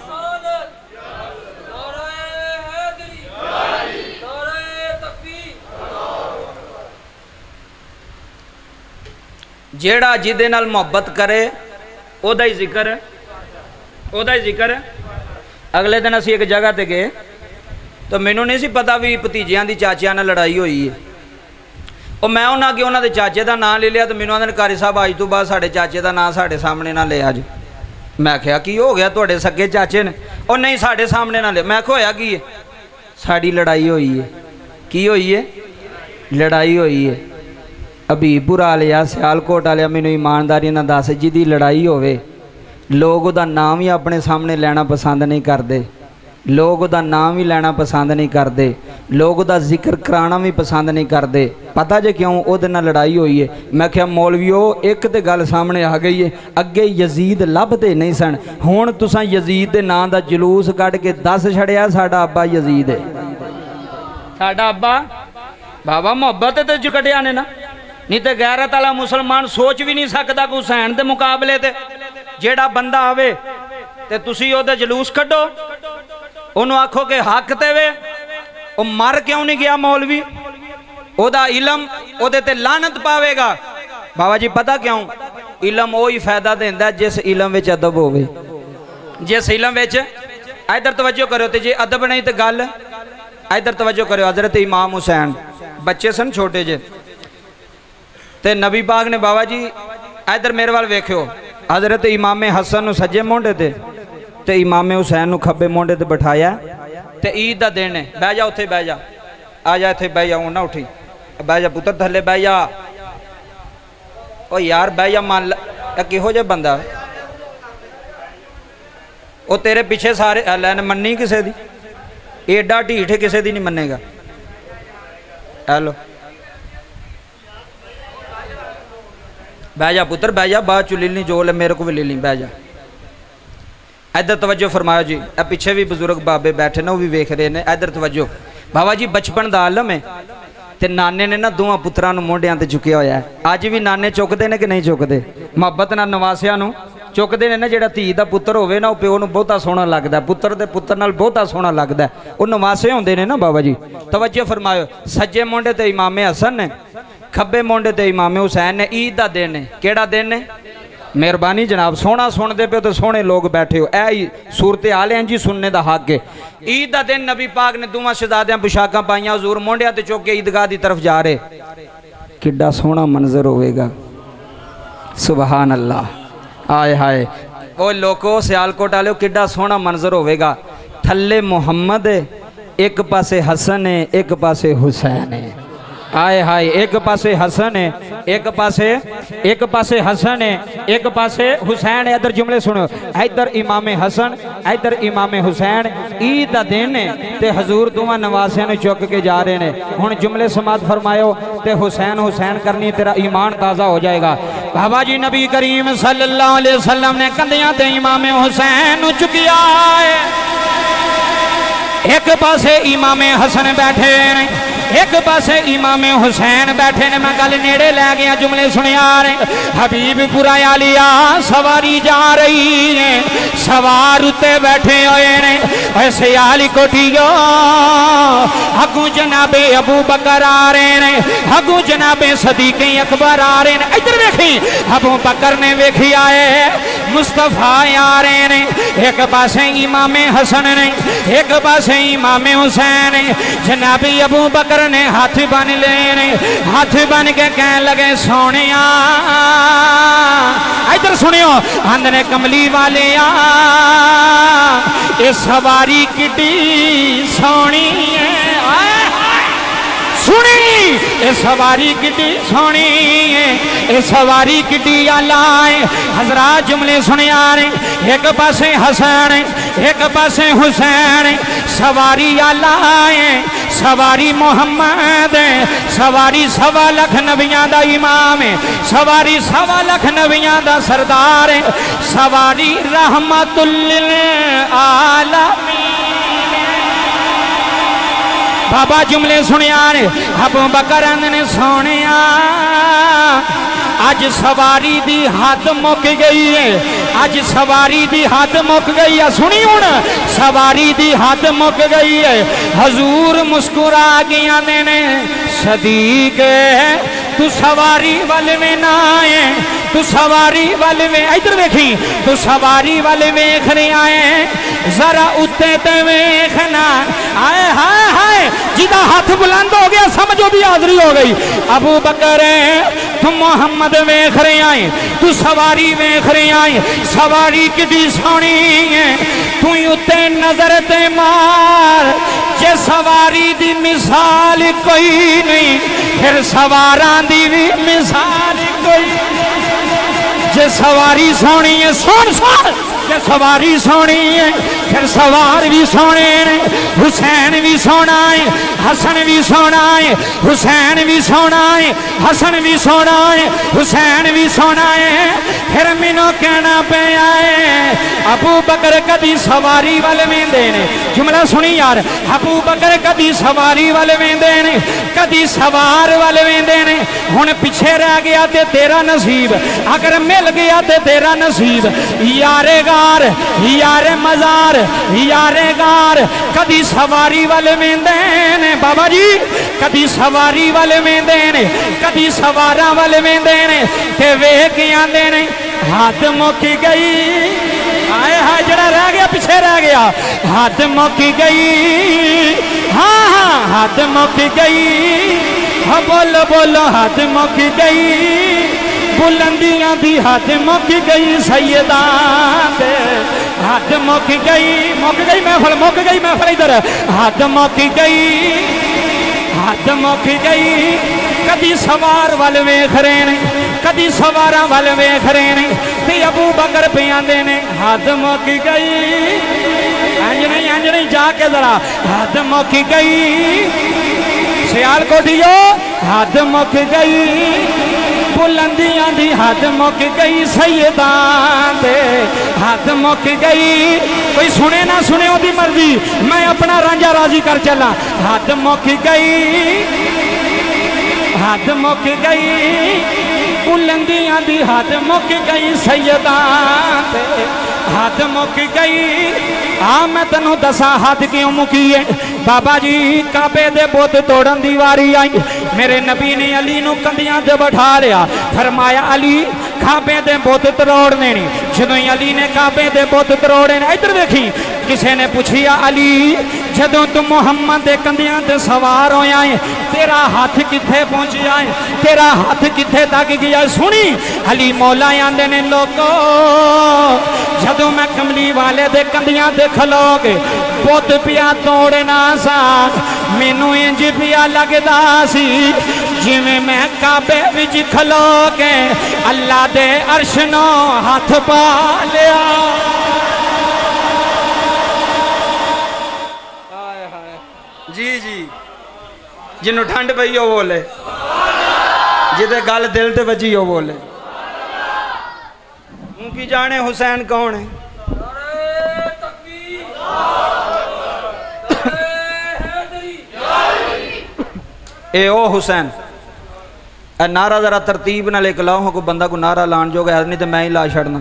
جیڑا جی دے نال محبت کرے او دا ہی ذکر ہے او دا ہی ذکر ہے اگلے دن اسی ایک جگہ تے گئے تو مینوں نہیں سی پتا بھی بھتیجیاں دی چاچیاں نال لڑائی ہوئی ہے اور میں انہاں کہ انہاں دے چاچے دا نام لے لیا تو مینوں آندے قاری صاحب اج تو بعد ساڈے چاچے دا نام ساڈے سامنے نہ لے اج میں کہیا کی ہو گیا تواڈے سکے چاچے نے اور نہیں ساڈے سامنے نہ لے میں کہا ہویا کی ہے ساڈی لڑائی ہوئی ہے کی ہوئی ہے لڑائی ہوئی ہے ابھی برا لیا سیالکوٹ والے مینوں ایمانداری نہ دس جی دی لڑائی ہوئے لوگ دا نام ہی اپنے سامنے لینا پسند نہیں کرتے لوگ دا نام ہی لینا پسند نہیں کرتے لوگ دا ذکر کرانا بھی پسند نہیں کرتے پتہ جے کیوں او دے نال لڑائی ہوئی ہے میں کہا مولویو ایک تے گل سامنے آ گئی ہے اگے یزید لبدے نہیں سن ہون تساں یزید دے نام دا جلوس کٹ کے دس چھڑیا ساڈا ابا یزید ہے ساڈا ابا بابا محبت تے جو کٹیا نے نا نہیں تے غیرت والا مسلمان سوچ بھی نہیں سکتا کہ حسین دے مقابلے تے جیڑا بندہ آوے تے تسی او دے جلوس کڈو انہوں آکھو کہ حق تے وے او مر کیوں نہیں گیا مولوی او دا علم او دے تے لعنت پاوے گا بابا جی پتہ کیوں علم وہی فائدہ دیندا ہے جس علم وچ ادب ہوے جس علم وچ ادھر توجہ کرو تے جے ادب نہیں تے گل ادھر توجہ کرو حضرت امام حسین بچے سن چھوٹے جے تے نبی پاک نے بابا جی ادھر میرے وال ویکھو حضرت امام حسن نو سجے مونڈے تے تے امام حسین نو کھبے مونڈے تے بٹھایا تے عید دا دن ہے بہ جا اتھے بہ جا آ جا اتھے بہ جا ہوں نہ اٹھی بہ جا پتر تھلے بہ جا او یار بہ جا مان کہو جے بندہ او تیرے پیچھے سارے لین مننی کسے دی ایڈا ڈھیٹھے کسے دی نہیں مننے گا ہیلو بہ جا پتر بہ جا بعد چو لے لیں جو لے میرے کو بھی لے لیں بہ جا ادھر توجہ فرمایا جی اے پیچھے بھی بزرگ بابے بیٹھے نا وہ بھی ویکھ رہے ہیں ادھر توجہ بابا جی بچپن دا عالم ہے تے نانے نے نا دوہاں پتراں نو مونڈیاں تے چکیا ہویا ہے اج بھی نانے چکدے نے کہ نہیں چکدے محبت نال نواسیاں نو چکدے نے نا جیڑا دھی دا پتر ہوے نا او پیو نو بہتا سوہنا لگدا ہے پتر دے پتر نال بہتا سوہنا لگدا ہے او نواسے ہوندے نے نا بابا جی توجہ فرماؤ سجے مونڈے تے امام حسن نے کھبے مونڈے تے امام حسین نے عید دا دن ہے کیڑا دن ہے مہربانی جناب سونا سن دے پہ تو سونے لوگ بیٹھے ہو اے صورتحال ہیں جی سننے دا حق ہے عید دا دن نبی پاک نے دوواں شہزادیاں پوشاکاں پائیاں حضور مونڈیاں تے چوک کے عیدگاہ دی طرف جا رہے کڈا سونا منظر ہوئے گا سبحان اللہ آئے ہائے وہ لوگوں سیالکوٹ والے کڈا سونا منظر ہوئے گا تھلے محمد ہے ایک پاسے حسن ہے ایک پاسے حسین ہے آئے ہائے ایک پاسے حسن ہے ایک پاسے ایک پاسے حسن ہے ایک پاسے حسین ہے ادھر جملے سنو ادھر امام حسن ادھر امام حسین عید دا دن ہے تے حضور دوواں نواسیاں نے چک کے جا رہے ہیں ہن جملے سماعت فرمایو تے حسین حسین کرنی تیرا ایمان تازہ ہو جائے گا بابا جی نبی کریم صلی اللہ علیہ وسلم نے کندیاں تے امام حسین چکیا ہے ایک پاسے امام حسن بیٹھے ہیں ایک پاسے امام حسین بیٹھے نے، میں گل نیڑے لے گیا جملے سنیا رہے، حبیب پورا عالیہ سواری جا رہی ہے، سوار اتے بیٹھے ہوئے نے، ایسے آلی کوٹھیو اگوں جناب ابو بکر آ رہے نے، اگوں جناب صدیق اکبر آ رہے نے، ادھر ویکھی ابو بکر نے ویکھی آئے مصطفیٰ آ رہے نے، ایک پاسے امام حسن نے، ایک پاسے امام حسین نے، جناب ابو بکر نے ہاتھ بن لے نے، ہاتھ بن کے کہنے لگے سونیا ادھر سنیو، اندر کملی والے آ اے سواری کٹی سونی ہے، سنی اے سواری کٹی سونی ہے، اے سواری کٹی آلائے، حضرات جملے سنے آ رہے، ایک پاسے حسین ایک پاسے حسین، سواری آلائے، سواری محمد، سواری سوا لکھ نبیاں دا امام، سواری سوا لکھ نبیاں دا سردار، سواری رحمت للعالمین۔ بابا جملے سنیا نے، ابو بکر نے سونیا آج سواری دی حد مک گئی ہے، آج سواری دی حد مک گئی ہے، سنی ہون سواری دی حد مک گئی ہے، حضور مسکرا گیا دینے صدیق تو سواری والے میں نہ آئے، تو سواری والے میں ادھر دیکھی، تو سواری والے میں کھنے آئے، ذرا اتے تے ویکھنا، آئے ہائے ہائے جدہ ہاتھ بلند ہو گیا سمجھو بھی حاضری ہو گئی، ابو بکر تم محمد ویکھ رہے آئے، تو سواری ویکھ رہے آئے، سواری کٹی سونی ہے، تو اتے نظر تے مار، جے سواری دی مثال کوئی نہیں، پھر سواران دی بھی مثال کوئی نہیں، جے سواری سونی ہے سون سون، جے سواری سونی ہے پھر سوار بھی سونے ہیں، حسین بھی سونا ہے، حسن بھی سونا ہے، حسین بھی سونا ہے، حسن بھی سونا ہے، حسین بھی سونا ہے، پھر منو کہنا پہ آئے ابو بکر کدی سواری والے میں دینے، جملہ سنی یار، ابو بکر کدی سواری والے میں دینے، کدی سوار والے میں دینے، ہن پیچھے رہ گیا تے تیرا نصیب، اگر مل گیا تے تیرا نصیب، یار گار یار مزار یار گار کدی سواری والے میں دینے، بابا جی کدی سواری والے میں دینے، کدی سوارا والے میں دینے، تے ویکھ کیا دینے ہاتھ موکی گئی، آئے ہائے جڑا رہ گیا پیچھے رہ گیا، ہاتھ موکی گئی، ہاں ہاں ہاتھ موکی گئی، ہاں بولو بولو ہاتھ موکی گئی، بلندیاں دی ہاتھ مک گئی، سیدان دے ہاتھ مک گئی، مک گئی محفل، مک گئی محفل ادھر، ہاتھ مک گئی، ہاتھ مک گئی، کدی سوار والے ویکھ رہے نے، کدی سواراں والے ویکھ رہے نے، تے ابو بکر پہ آندے نے ہاتھ مک گئی، انج نہیں انج نہیں جا کے ذرا ہاتھ مک گئی، سیال کوٹھیو ہاتھ مک گئی، بلندیاں دی حد مک گئی، سیدان دے حد مک گئی، کوئی سنے نہ سنے ہو دی مرضی، میں اپنا رانجا راضی کر چلا، حد مک گئی، حد مک گئی، بلندیاں دی حد مک گئی، سیدان دے حد مک گئی، ہاں میں تنوں دسا حد کیوں مکی ہے، بابا جی کعبے دے بت توڑن دی واری آئی، میرے نبی نے علی نو کندیاں دے بٹھا لیا، فرمایا علی کعبے دے بت تروڑنے نہیں، جدوں علی نے کعبے دے بت تروڑے نے، ادھر دیکھی کسے نے پوچھیا علی جدوں تم محمد دے کندیاں تے سوار ہو آئے تیرا ہاتھ کتھے پہنچ آئے، تیرا ہاتھ کتھے تک گیا، سنی علی مولا آندے نے لوگو جدوں میں کملی والے دے کندیاں تے کھلو گے بت پیا توڑنا سا، مینوں انج پیا لگدا سی جویں میں کعبے وچ کھلو کے اللہ دے عرش نو ہاتھ پا لیا، جی جی جنہوں ٹھنڈ پئی ہو بولے، جدے گل دل تے بجی ہو بولے، ان کی جانے حسین کون ہے، ए ओ हुसैन ए नारा जरा तरतीब नाल एक लाओ, कोई बंदा को नारा लाण जोगा है नहीं तो मैं ही ला छड़ना।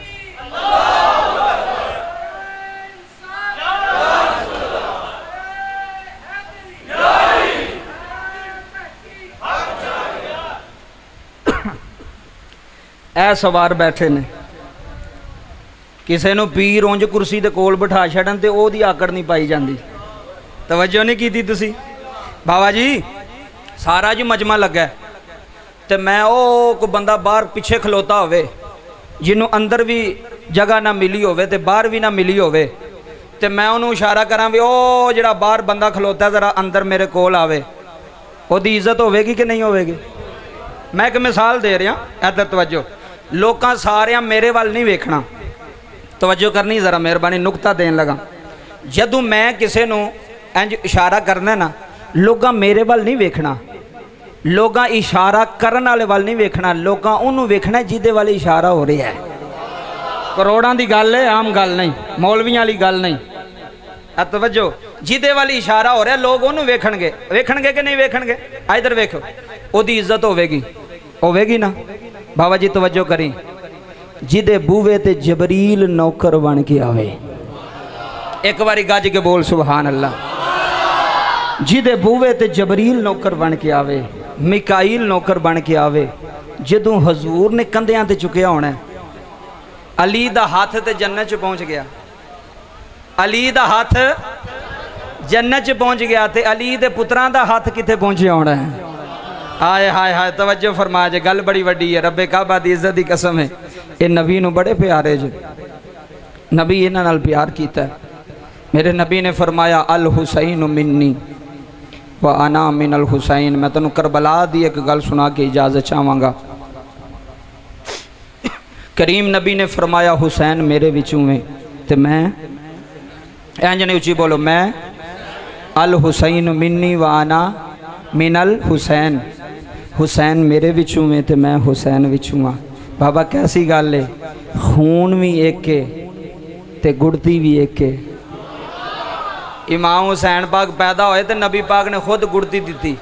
ऐ सवार बैठे ने, किसी नूं पीर उंज कुर्सी दे कोल बिठा छड़न ते ओहदी आकड़ नहीं पाई जाती। तवज्जो नहीं की तुसी बाबा जी, सारा जी मजमा लगा तो मैं ओ को बंदा बाहर पिछे खलोता होवे जिन्हों अंदर भी जगह ना मिली होवे ते बाहर भी ना मिली होवे ते मैं उन्होंने इशारा करा भी ओ जिहड़ा बाहर बंदा खलोता जरा अंदर मेरे कोल आवे, ओहदी इज्जत होवेगी कि नहीं होवेगी। मैं एक मिसाल दे रहा, इधर तवज्जो, लोकां सारियां मेरे वाल नहीं वेखना, तवज्जो करनी जरा मेहरबानी, नुकता देन लगा। जदों मैं किसी नूं इंज इशारा करना ना, लोगां मेरे वाल नहीं वेखना, लोगां इशारा करन वाले वाल नहीं वेखना, लोगां उन्होंने वेखना जिहदे वाल इशारा हो रहा है। करोड़ां दी गल है, आम गल नहीं, मौलवियां वाली गल नहीं। आ तवज्जो, जिहदे वाल इशारा हो रहा लोग उन्होंने वेखणगे, वेखणगे कि नहीं वेखणगे। इधर वेखो, ओहदी इज्जत होवेगी, होवेगी ना बाबा जी। तवज्जो करी, जिदे बूवे ते जबरील नौकर बन के आवे, एक बारी गज के बोल सुभान अल्लाह। जिदे बूवे ते जबरील नौकर बन के आवे, मिकाईल नौकर बन के आवे, जदों हजूर ने कंधियां ते चुकिया होना, अली दा हाथ ते जन्नत च पहुंच गया, अली दा हाथ जन्नत च पहुंच गया ते अली दे पुत्रां दा हाथ किथे पहुंचया होना है। हाय हाय हाय, तवज्जो फरमा जे, गल बड़ी वड्डी है, रब्बे काबा दी इज्जत दी कसम है। ये नबी नूं बड़े प्यारे जे, नबी इन्हां नाल प्यार कीता। मेरे नबी ने फरमाया अल हुसैन मिन्नी व अना मिन अल हुसैन। मैं तैनूं करबला दी एक गल सुना के इजाजत चाहांगा। करीम नबी ने फरमाया हुसैन मेरे विचों है ते मैं, इंज नहीं उची बोलो, मैं अल हुसैन मिन्नी व अना मिन अल हुसैन, हुसैन मेरे विचों है ते मैं हुसैन विचों हाँ। बाबा कैसी गल है, खून भी एक है ते गुड़ती भी एक है। इमाम हुसैन पाक पैदा होए तो नबी पाक ने खुद गुड़ती दी।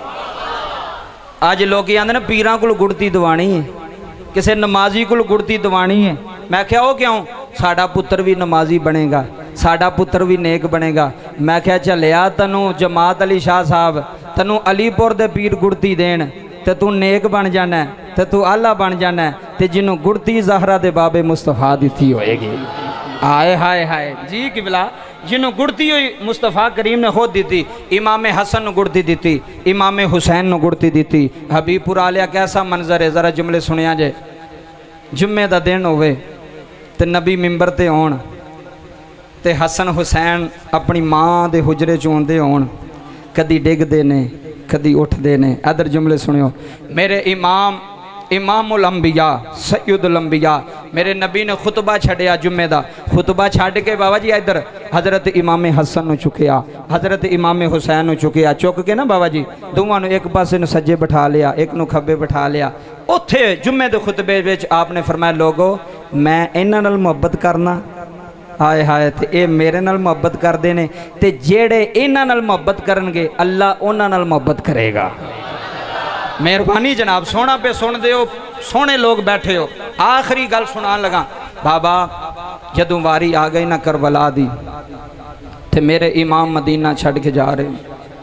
अज लोग आते ना पीरां को गुड़ती दवानी है, किसी नमाजी को गुड़ती दवानी है। मैं क्या वो क्यों, साडा पुत्र भी नमाजी बनेगा, साडा पुत्र भी नेक बनेगा। मैं क्या चलिया तैनू जमात अली शाह साहब तैनू अलीपुर दे पीर गुड़ती देन ते तू नेक बन जाना है, ते तू आला बन जाना है, ते जिन्हों गुड़ती ज़हरा दे बाबे मुस्तफा दी होएगी। हाय हाय हाय जी किबला, जिन्हों गुड़ती हुई मुस्तफ़ा करीम ने खुद दी। इमाम हसन गुड़ती दी, इमाम हुसैन ने गुड़ती दी। हबीबपुर आलिया कैसा मंजर है, जरा जुमले सुनिया जे। जुम्मे का दिन होवे ते नबी मिंबर ते आउण ते हसन हुसैन अपनी माँ के हुजरे च आउंदे होण, कदी डिगदे ने कदी उठते ने। इधर जुमले सुनियो, मेरे इमाम इमामुल अंबिया सैयदुल अंबिया, मेरे नबी ने खुतबा छड़िया जुम्मे का, खुतबा छड़ के बाबा जी इधर हज़रत इमाम हसन नूं चुकिया, हज़रत इमाम हुसैन नूं चुकिया, चुक के ना बाबा जी दोवां नूं एक पासे नूं सज्जे बिठा लिया, एक नूं खब्बे बिठा लिया। उत्थे जुम्मे के खुतबे विच आपने फरमाया, लोगो मैं इन्हां नाल मुहब्बत करना, हाय हाय ते ये मेरे नाल मुहब्बत करते हैं, ते जेड़े इन्हां नाल मुहब्बत करनगे अल्लाह उन्हां नाल मुहब्बत करेगा। मेहरबानी जनाब, सोना पे सुन दे हो, सोने लोग बैठे हो। आखिरी गल सुना लगा बाबा, जदों वारी आ गई ना करबला दी ते मेरे इमाम मदीना छड़ के जा रहे,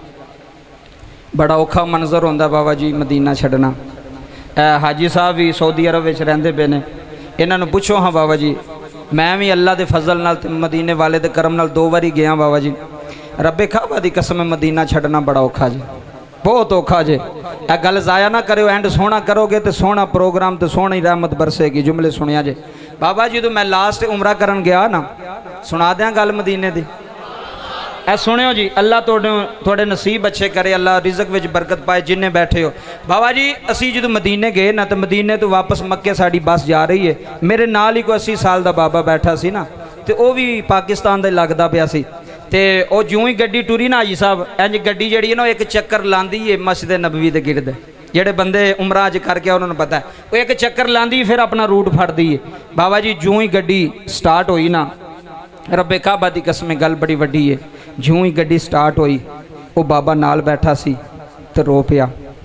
बड़ा औखा मंजर होंदा बाबा जी मदीना छड़ना। हाजी साहब भी सऊदी अरब विच रहिंदे पे ने, इन्हां नूं पुछो हाँ बाबा जी, मैं भी अल्लाह के फजल नाल ते मदीने वाले दे करम नाल दो बारी गया बाबा जी। रब्बे काबा दी कसम मदीना छड़ना बड़ा औखा जी, बहुत औखा जे। यह गल जाया ना करो, एंड सोना करोगे तो सोना प्रोग्राम तो सोनी रहमत बरसेगी। जुमले सुनिया जे बाबा जी, तो मैं लास्ट उमरा करन गया ना, सुना दें गल मदीने दी। ए सुनियो जी, अल्लाह थोड़े नसीब अच्छे करे, अल्लाह रिजक विच बरकत पाए जिन्ने बैठे हो। बाबा जी असी जो मदीने गए ना, तो मदीने तो वापस मक्के साड़ी बस जा रही है, मेरे नाल ही कोई अस्सी साल का बाबा बैठा सी ना, तो वह भी पाकिस्तान का लगता पाया सी। ते ओ ज्यों ही गड्डी टुरी ना हाजी साहब, इंज गड्डी जी है ना एक चक्कर लाँदी है मस्जिद नबवी के गिरद, जेड़े बंदे उमरा अज करके उन्होंने पता है, वो एक चक्कर लाँदी फिर अपना रूट फड़दी है। बाबा जी ज्यों ही गड्डी स्टार्ट हुई ना, रब्बे काबा दी कसम गल बड़ी वड्डी है, ज्यों ही गड्डी स्टार्ट हुई वो बाबा नाल बैठा सी, تو رو پیا.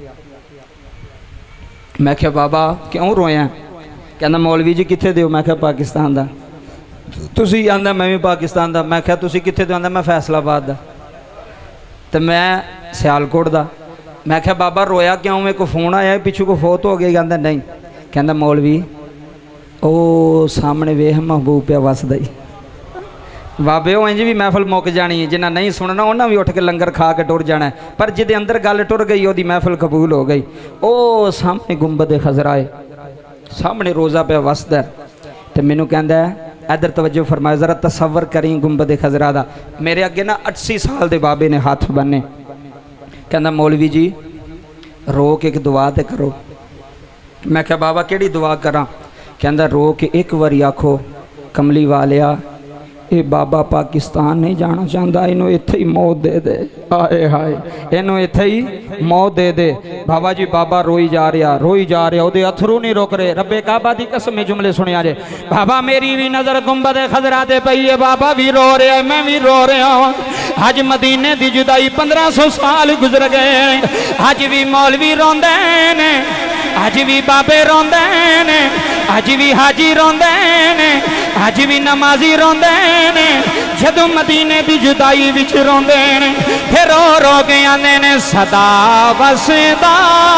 میں کہا بابا کیوں رویا؟ کہنا مولوی جی کتنے دیو؟ میں کہا پاکستان دا. تسی آندا میں بھی پاکستان دا. میں کہا تسی کتنے دیو؟ آندا میں فیصل آباد دا. تو میں سیالکوٹ دا. میں کہا بابا رویا کیوں؟ میں کو فون آیا پیچھو کو فوت ہو گیا. کہندا نہیں. کہندا مولوی او سامنے ویہ محبوب پیا وس دئی. بابے وہ انج بھی محفل مک جانی ہے. جنہ نہیں سننا انہاں بھی اٹھ کے لنگر کھا کے ٹر جانا ہے. پر جدے اندر گل ٹر گئی وہ دی محفل قبول ہو گئی. او سامنے گنبد خضرا ہے, سامنے روزہ پہ وسدا ہے. تے مینوں کہندا ہے ادھر توجہ فرمائے ذرا تصور کریں گنبد خضرا دا. میرے اگے نا اسی سال دے بابے نے ہاتھ بننے. کہندا مولوی جی رو کے ایک دعا تے کرو. میں کہا بابا کیڑی دعا کراں؟ کہندا رو کے ایک واری آکھو کملی والیا اے بابا پاکستان نہیں جانا چاہتا, انہوں اتھے ہی موت دے دے. آئے ہائے انہوں اتھے ہی موت دے دے. بابا جی بابا روئی جا رہا روئی جا رہا, دے اتھرو نہیں روک رہے. رب کعبہ دی قسم میں جملے سنیا جے. بابا میری بھی نظر گنبد خضرا تے پئی ہے, بابا بھی رو رہا ہے, میں بھی رو رہا ہوں. آج مدینے دی جدائی پندرہ سو سال گزر گئے. آج بھی مولوی روندے نے, آج بھی بابے روندے نے, آج بھی حاجی روندے نے, آج بھی نمازی روندے نے. جدو مدینے دی جدائی وچ روندے نے پھر رو رو کے آندے نے صدا وسدا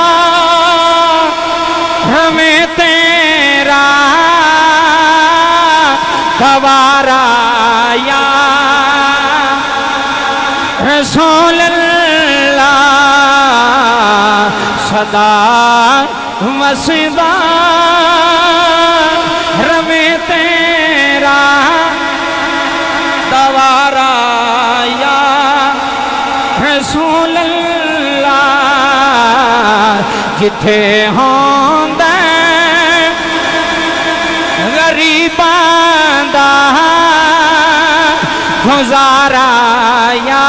ہمیں تیرا گوارا یا رسول اللہ صدا وسدا ہمیں تیرا گوارا یا رسول اللہ جتھے ہوندے غریباں دا گزارا یا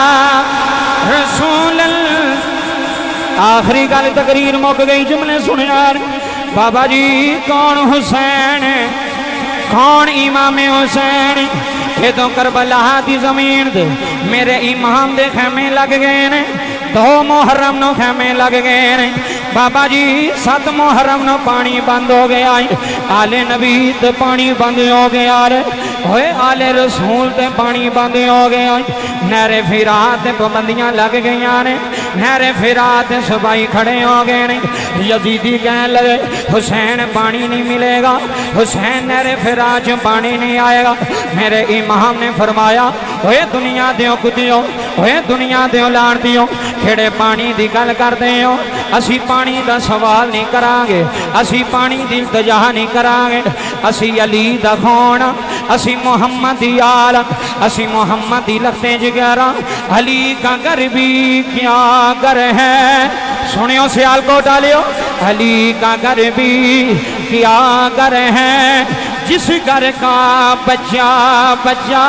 رسول اللہ. آخری گل تقریر مک گئی, جملے سنیا. بابا جی کون حسین, کون امام حسین؟ یہ تو کربلا دی زمین دے میرے امام دے خیمے لگ گئے نے. دو محرم نو خیمے لگ گئے نے. بابا جی سات محرم نو پانی بند ہو گیا, آل نبی تے پانی بند ہو گیا رے, ہوئے آل رسول تے پانی بند ہو گیا. نہر فرات تے پابندیاں لگ گئیاں نے, نہر فرات تے صبائی کھڑے ہو گئے نے. یزیدی کہنے لگے حسین پانی نہیں ملے گا, حسین نہر فرات پانی نہیں آئے گا. میرے امام نے فرمایا ہوئے دنیا دیوں کتیوں, ہوئے دنیا دیوں لان دیوں, کھڑے پانی دی گل کر دیوں. اسی پانی دا سوال نہیں کرانگے, اسی پانی دی التجا نہیں کرانگے. اسی علی دا خونا, اسی محمد دی آلہ, اسی محمد دی لگتے جگرہ. علی کا گھر بھی کیا گھر ہے, سنیوں سیال کو ڈالیو. علی کا گھر بھی کیا گھر ہے, جس گھر کا بچہ بچہ,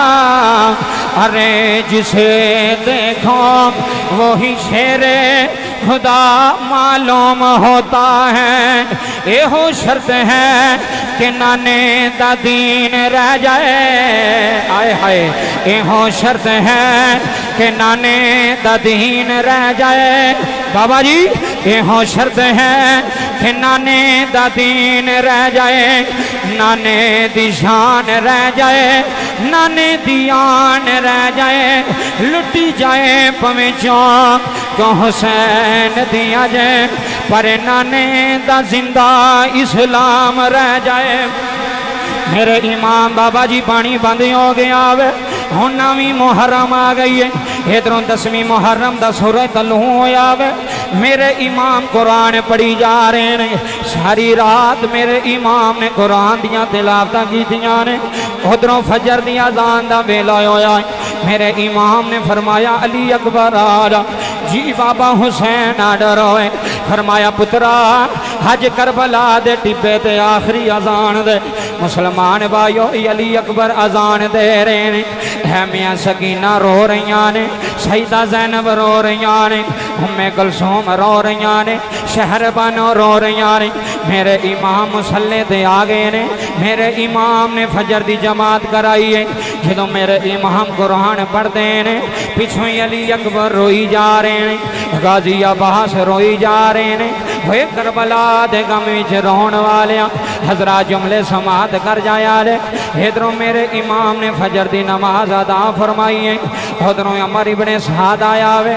ارے جسے دیکھو وہی شیر خدا معلوم ہوتا ہے. یہ ہو شرط ہے کہ نانے دا دین رہ جائے. آئے ہائے یہ ہو شرط ہے کہ نانے دا دین رہ جائے. بابا جی یہ ہو شرط ہے کہ نانے دا دین رہ جائے, نانے دی شان رہ جائے, نانے دی آن رہ جائے. لٹی جائے پویں چونک کو حسین دیا جائے, پر نانے دا زندہ اسلام رہ جائے. میرے امام بابا جی پانی بند ہو گیا وے, ہن نویں محرم آ گئی ہے. ادھروں دسویں محرم دا سورہ طلوع ہویا وے. میرے امام قرآن پڑھی جا رہے ہیں. ساری رات میرے امام نے قرآن دیاں تلاوتاں کیتیاں نے. ادھروں فجر دی اذان دا ویلا ہویا ہے. میرے امام نے فرمایا علی اکبر آ جا. جی بابا حسین آ ڈروئے. فرمایا پترا حج کربلا دے ٹبے تے آخری اذان دے مسلمان بھائیو علی اکبر اذان دے رہے نے ہے میاں سکینہ رو رہیاں نے سیدہ زینب رو رہیاں نے ام کلثوم رو رہیاں نے شہر بانو رو رہیاں نے میرے امام مسلح تے آگے نے میرے امام نے فجر دی جماعت کرائی ہے جدوں میرے امام قرآن پڑھ دے نے پچھوں علی اکبر روئی جا رہے نے غازی عباس روئی جا رہے نے ہوئے کربلا دے غم وچ رون والیاں حضرات جملے سماعت کر جایا لے ادھروں میرے امام نے فجر دی نماز ادا فرمائی ہے ادھروں عمر ابن سعد آیا وے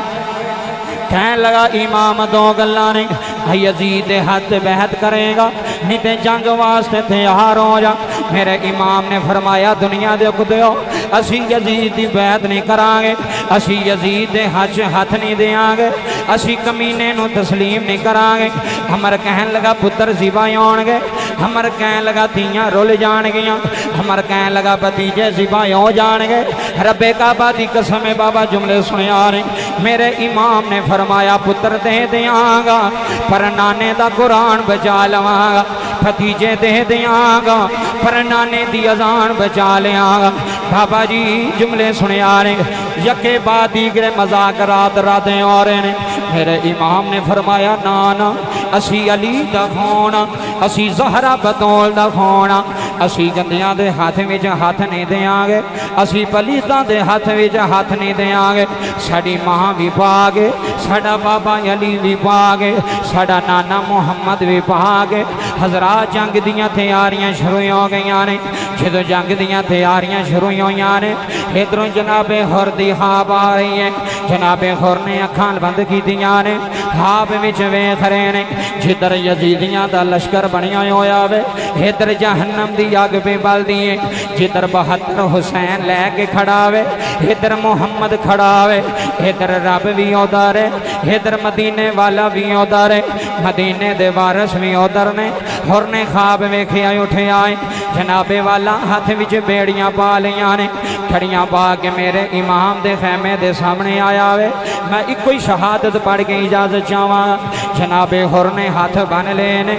کہنے لگا امام دو گلاں نے یزید حد بہت کرے گا نہیں تے جنگ واسطے تیار ہو جا میرے امام نے فرمایا دنیا دے کدیو اسی یزید دی بیعت نہیں کرانگے اسی یزید دے حج ہاتھ نہیں دیاں گے اسی کمینے نو تسلیم نہیں کرانگے ہمر کہن لگا پتر زیبائیں آنگے ہمر کہن لگا تیاں رول جان گیاں ہمر کہن لگا بتیجے زیبائیں ہو جان گے رب کعبہ دی قسم بابا جملے سنے آ رہے میرے امام نے فرمایا پتر دے دیاں گا پر نانے دا قرآن بچا لواں گا بھتیجے دے دیاں گا پر نانے دی اذان بچا لیاں گا بابا جی جملے سنے آ رہے یکے بعد دیگرے مذاکرات راتیں آ رہے نے میرے امام نے فرمایا نانا اسی علی دا کھونا اسی زہرہ بطول دا کھونا اسی گندیاں دے ہاتھ وچ ہاتھ نہیں دیاں گے اسی پلیتاں دے ہاتھ وچ ہاتھ نہیں دیاں گے ساڈی ماں بھی پا گے ساڈا بابا علی بھی پا گے ساڈا نانا محمد بھی پا گے حضرات جنگ دیاں تیاریاں شروع ہو گئیاں نے جدو جنگ دیاں تیاریاں شروع ہوئیاں نے ادھروں جناب خور دی خواب آ رہی ہے جناب خور نے اکھان بند کی دیاں نے خواب وچ ویکھ رہے نے جدھر یزیدیاں دا لشکر بنیا ہویا وے ادھر جہنم دی آگ پہ بل دیئے جدھر بہتر حسین لے کے کھڑا وے ادھر محمد کھڑا وے ادھر رب بھی ادھر ہے ادھر مدینے والا بھی ادھر ہے مدینے دے وارث بھی ادھر نے اور نے خواب ویکھیا اٹھے آئے جناب والا ہاتھ وچ بیڑیاں پا لیاں نے کھڑیاں پا کے میرے امام دے خیمے دے سامنے آیا وے میں ایک کوئی شہادت پڑھ کے اجازت چاہواں جناب ہور نے ہاتھ بن لے نے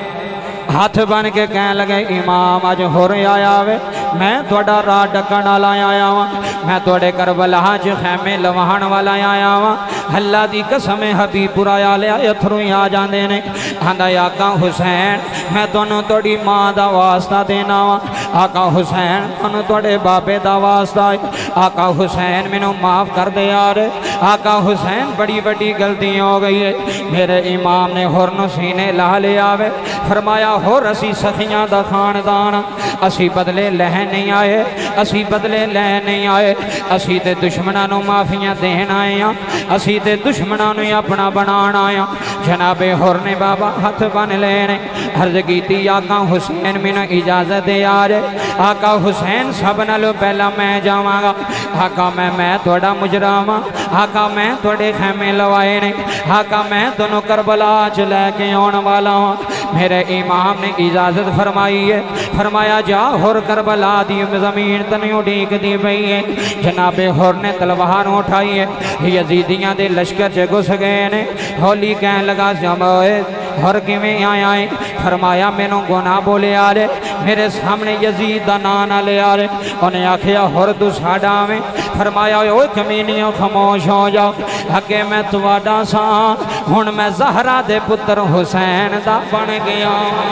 ہاتھ بن کے کہنے لگے امام آج ہور آیا وے میں توڑا راہ ڈکن والا آیا ہوں میں توڑے کربلا جو خیمے لوہان والا آیا ہوں اللہ دی قسم حبیب پورا آلیا اتھروں ہی آ جاندے نے آندا آقا حسین میں تونوں توڑی ماں دا واسطہ دینا ہوں آقا حسین تونوں توڑے بابے دا واسطہ آقا حسین میں نو معاف کر دے یار آقا حسین بڑی بڑی غلطی ہو گئی ہے میرے امام نے ہور نو سینے لا لیا وے فرمایا ہور اسی سخیاں دا خاندان اسی بدلے لہ نہیں آئے اسی بدلے لہ نہیں آئے اسی تے دشمناں نو معافیاں دین آئے ہیں اسی تے دشمناں نو اپنا بنان آئے ہیں جناب ہور نے بابا ہاتھ بن لینے عرض کیتی آقا حسین میں نو اجازت دے آرے آقا حسین سب نالو پہلا میں جاواں گا آقا میں میں توڑا مجرامہ آقا میں توڑے خیمے لوائے نے آقا میں دونوں کربلا چلے کے آن والا ہوں میرے امام نے اجازت فرمائی ہے فرمایا جا ہور کربلا دی زمین تنیوں ڈیک دی پئی ہے جناب ہور نے تلوار اٹھائی ہے یزیدیاں دے لشکر چے گھس گئے نے ہولی کہنے لگا جمعے ہور کیویں آیا ہے فرمایا مینوں گناہ بولے آ رہے میرے سامنے یزید دا نانا لے آ رہے انہیں آکھیا ہور تو ساڈا میں فرمایا اوے کمینیوں خاموش ہو جاؤ اگے میں تواڈا سا ہن میں زہرا دے پتر حسین دا بن گیا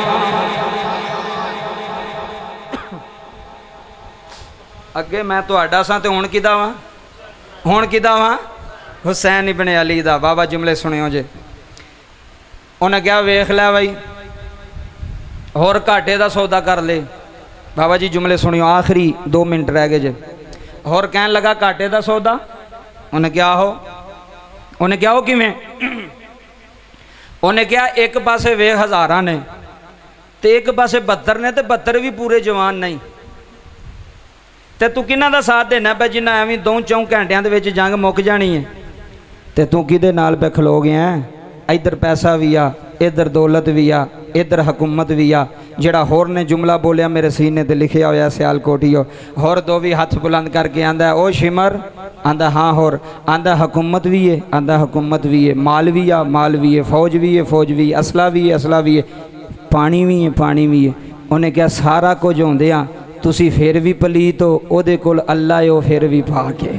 اگے میں تواڈا سا تے ہن کیدا وا ہن کیدا وا حسین ابن علی دا بابا جملے سنیو جے انہیں کیا ویکھ لیا بھائی اور گھاٹے دا سودا کر لے بابا جی جملے سنیو آخری دو منٹ رہ گئے جے اور کہنے لگا گھاٹے دا سودا انہیں کیا ہو انہیں کیا ہو کیویں انہیں کیا ایک پاسے وے ہزاراں نے تے ایک پاسے بہتر نے تے بہتر بھی پورے جوان نہیں تے تو کنہ دا ساتھ دینا پہ جنہ ایویں دو چون گھنٹیاں دے وچ جنگ مک جانی ہے تے تو کدے نال پہ کھلو گیا ہیں ادھر پیسہ بھی آ ادھر دولت بھی آ ادھر حکومت بھی آ جڑا ہور نے جملہ بولیا میرے سینے تے لکھیا ہویا سیال کوٹی ہو ہور دو بھی ہاتھ بلند کر کے آندا ہے او شمر آندا ہاں ہور آندا حکومت بھی ہے آندا حکومت بھی ہے مال بھی ہے مال بھی ہے فوج بھی ہے فوج بھی ہے اسلحہ بھی ہے اسلحہ بھی ہے پانی بھی ہے پانی بھی ہے انہیں کہا سارا کچھ ہوندے ہاں تسی پھر بھی پلیت ہو او دے کول اللہ ہے او پھر بھی پاک ہے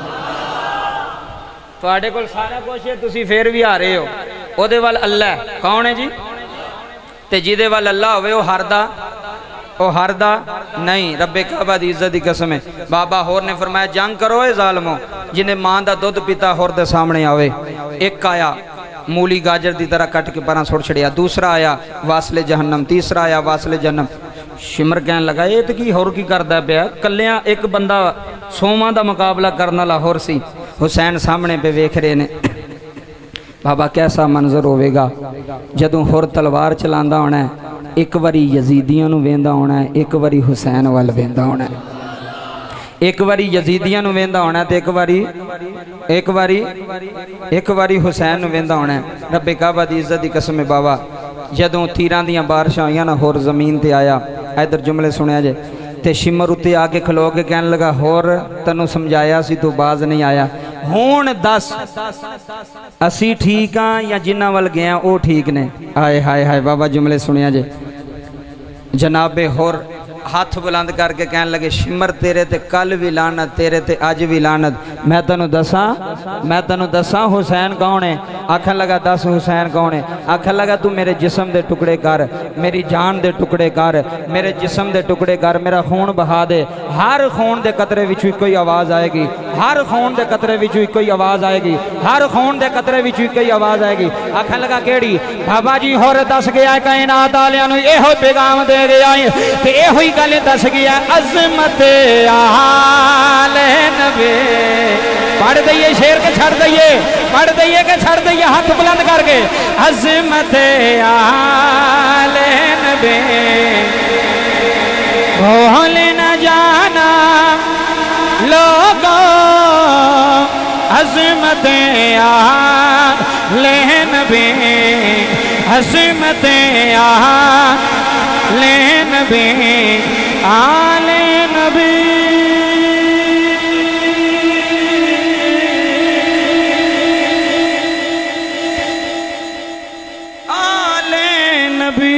تواڈے کول سارا کچھ ہے تسی پھر بھی آ رہے ہو او دے وال اللہ ہے کون ہے جی تے جیدے وال اللہ ہوئے او ہردا او ہردا نہیں رب کعبہ دی عزت دی قسم ہے بابا ہور نے فرمایا جنگ کرو اے ظالموں جنہیں ماں دا دودھ پیتا ہور دے سامنے آوے ایک آیا مولی گاجر دی طرح کٹ کے پران سوڑ چھڑیا دوسرا آیا واصل جہنم تیسرا آیا واصل جہنم شمر کہنے لگا یہ تو کی ہور کی کردہ پیا کلیاں ایک بندہ سوما دا مقابلہ کرنا لاہور سی حسین سامنے پہ ویکھ رہے نے بابا کیسا منظر ہوئے گا جدوں ہور تلوار چلاندہ ہونا ہے ایک واری یزیدیاں نو ویندہ ہونا ہے ایک واری حسین وال ویندہ ہونا ہے ایک واری یزیدیاں نو ویندہ ہونا ہے تو ایک واری ایک واری ایک واری حسین نو ویندہ ہونا ہے رب کعبہ دی عزت دی قسم ہے بابا جدوں تیران دیاں بارشاں ہوئیاں نہ ہور زمین تے آیا ایدر جملے سنیا جے تے شمر اتے آگے کھلو کے کہنے لگا ہور تنو سمجھایا سی تو باز نہیں آیا ہون دس اسی ٹھیک ہاں یا جنہ وال گیا او ٹھیک نے آئے ہائے ہائے بابا جملے سنیا جے جناب ہور ہاتھ بلند کر کے کہنے لگے شمر تیرے تے کل بھی لانت تیرے تے آج بھی لانت میں تنو دساں میں تنو دساں حسین کون ہے آکھن لگا دس حسین کون ہے آکھن لگا تو میرے جسم دے ٹکڑے کر میری جان دے ٹکڑے کر میرے جسم دے ٹکڑے کر میرا خون بہا دے ہر خون دے قطرے وچوں کوئی آواز آئے گی ہر خون دے قطرے وچوں کوئی آواز آئے گی ہر خون دے قطرے وچوں کوئی آواز آئے گی آکھن لگا کیڑی بابا جی ہور دس گیا کائنات والیاں نوں ایہو پیغام دے گیا تے ایہو گل دس گیا عظمت آل نبی پڑھ دئیے شیر کے چھڑ دئیے پڑھ دئیے کے چھڑ دئیے ہاتھ بلند کر کے عظمت آل نبی بھول نہ جانا لوگوں عظمت آل نبی عظمت آل نبی آل نبی آل نبی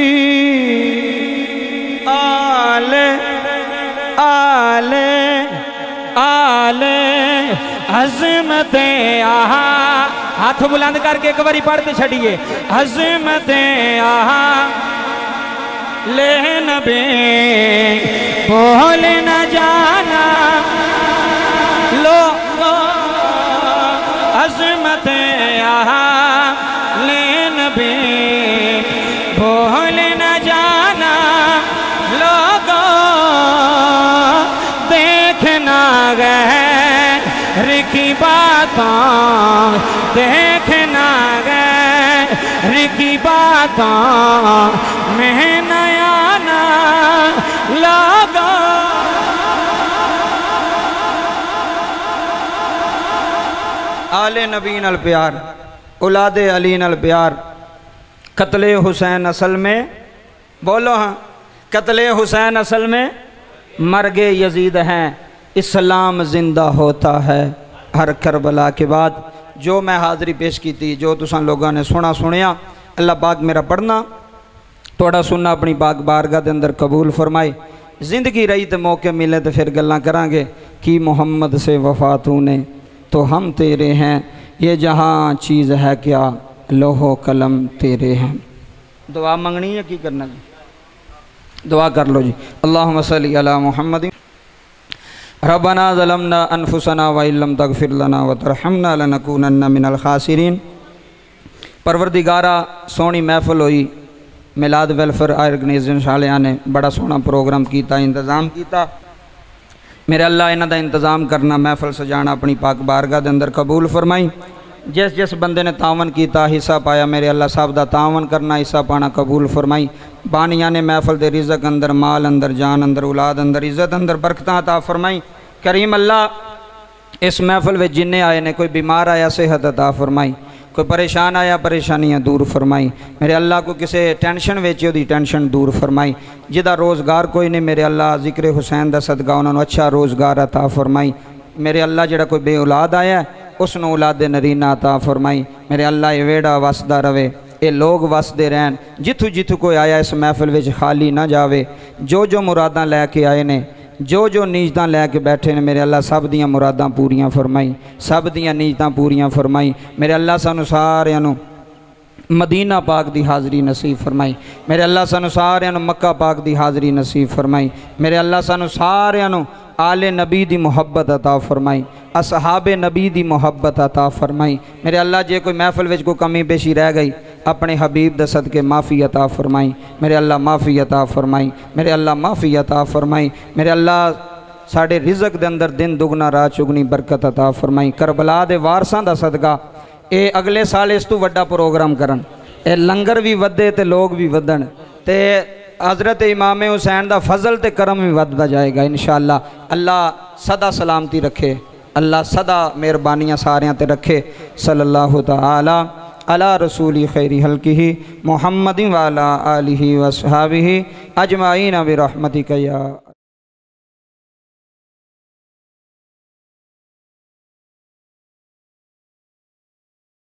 آل آل آل عظمت آہا ہاتھ بلند کر کے ایک باری پڑھتے چھڑیے عظمت آہا لے نبی بھول نہ جانا لوگوں عظمت آہا لے نبی بھول نہ جانا لوگوں دیکھنا غیر کی باتوں دیکھنا غیر کی باتوں میں نیا نا لگا آل نبی نال پیار اولاد علی نال پیار قتل حسین اصل میں بولو ہاں قتل حسین اصل میں مرگ یزید ہیں اسلام زندہ ہوتا ہے ہر کربلا کے بعد جو میں حاضری پیش کی تھی جو تسان لوگوں نے سنا سنیا اللہ پاک میرا پڑھنا توڑا سننا اپنی پاک بارگاہ دے اندر قبول فرمائے زندگی رہی تو موقع ملے تو پھر گلاں کریں گے کہ محمد سے وفاتوں نے تو ہم تیرے ہیں یہ جہاں چیز ہے کیا لوح و قلم تیرے ہیں دعا منگنی ہے کی کرنا جی دعا کر لو جی اللہم صلی علی محمد ربنا ظلمنا انفسنا وَإِن لَمْ تَغْفِرْ لَنَا وَتَرْحَمْنَا لَنَكُونَنَّ مِنَ الْخَاسِرِينَ پروردگارہ سونی محفل ہوئی میلاد ویلفر آرگنائزیشن شالیاں نے بڑا سونا پروگرام کیتا انتظام کیتا میرے اللہ انہاں دا انتظام کرنا محفل سجانا اپنی پاک بارگاہ دے اندر قبول فرمائی جس جس بندے نے تعاون کیتا حصہ پایا میرے اللہ صاحب دا تعاون کرنا حصہ پانا قبول فرمائی بانیاں نے محفل دے رزق اندر مال اندر جان اندر اولاد اندر عزت اندر برکتاں عطا فرمائی کریم اللہ اس محفل میں جننے آئے نے کوئی بیمار آیا صحت عطا فرمائی کوئی پریشان آیا پریشانیاں دور فرمائی میرے اللہ کو کسے ٹینشن ویچے دی ٹینشن دور فرمائی جدہ روزگار کوئی نہیں میرے اللہ ذکر حسین دا صدقہ انہوں نے اچھا روزگار عطا فرمائی میرے اللہ جڑا کوئی بے اولاد آیا ہے اس نو اولاد نرینہ عطا فرمائی، میرے اللہ یہ ویڑا وسدا رہے، یہ لوگ وسدے رہن، جتھو جتھو کوئی آیا اس محفل وچ خالی نہ جاوے، جو جو مراداں لے کے آئے نے، جو جو نیجتاں لے کے بیٹھے نے، میرے اللہ سب دیاں مراداں پوریاں فرمائی، سب دیاں نیجتاں پوریاں فرمائی، میرے اللہ سانو سارے نو مدینہ پاک دی حاضری نصیب فرمائی، میرے اللہ سانو سارے نو مکہ پاک دی حاضری نصیب فرمائی، میرے اللہ سانو سارے نو آل نبی دی محبت عطا فرمائی، اصحاب نبی دی محبت عطا فرمائی، میرے اللہ جے کوئی محفل وچ کوئی کمی پیشی رہ گئی اپنے حبیب دے صدقے معافی عطا فرمائی، میرے اللہ معافی عطا فرمائی، میرے اللہ معافی عطا فرمائی، میرے اللہ ساڑھے رزق دے اندر دن دگنا رات چگنی برکت عطا فرمائی، کربلا دے وارثاں دا صدقہ اے اگلے سال اس تو وڈا پروگرام کرن، اے لنگر بھی ودے تے لوگ بھی ودن، تے حضرت امام حسین دا فضل تے کرم بھی وددا جائے گا انشاءاللہ۔ اللہ صدا سلامتی رکھے، اللہ صدا مہربانیاں ساریاں تے رکھے، صلی اللہ تعالی علی رسول خیر خلقہ محمد وعلی آلہ وصحابہ اجمعین برحمتک یا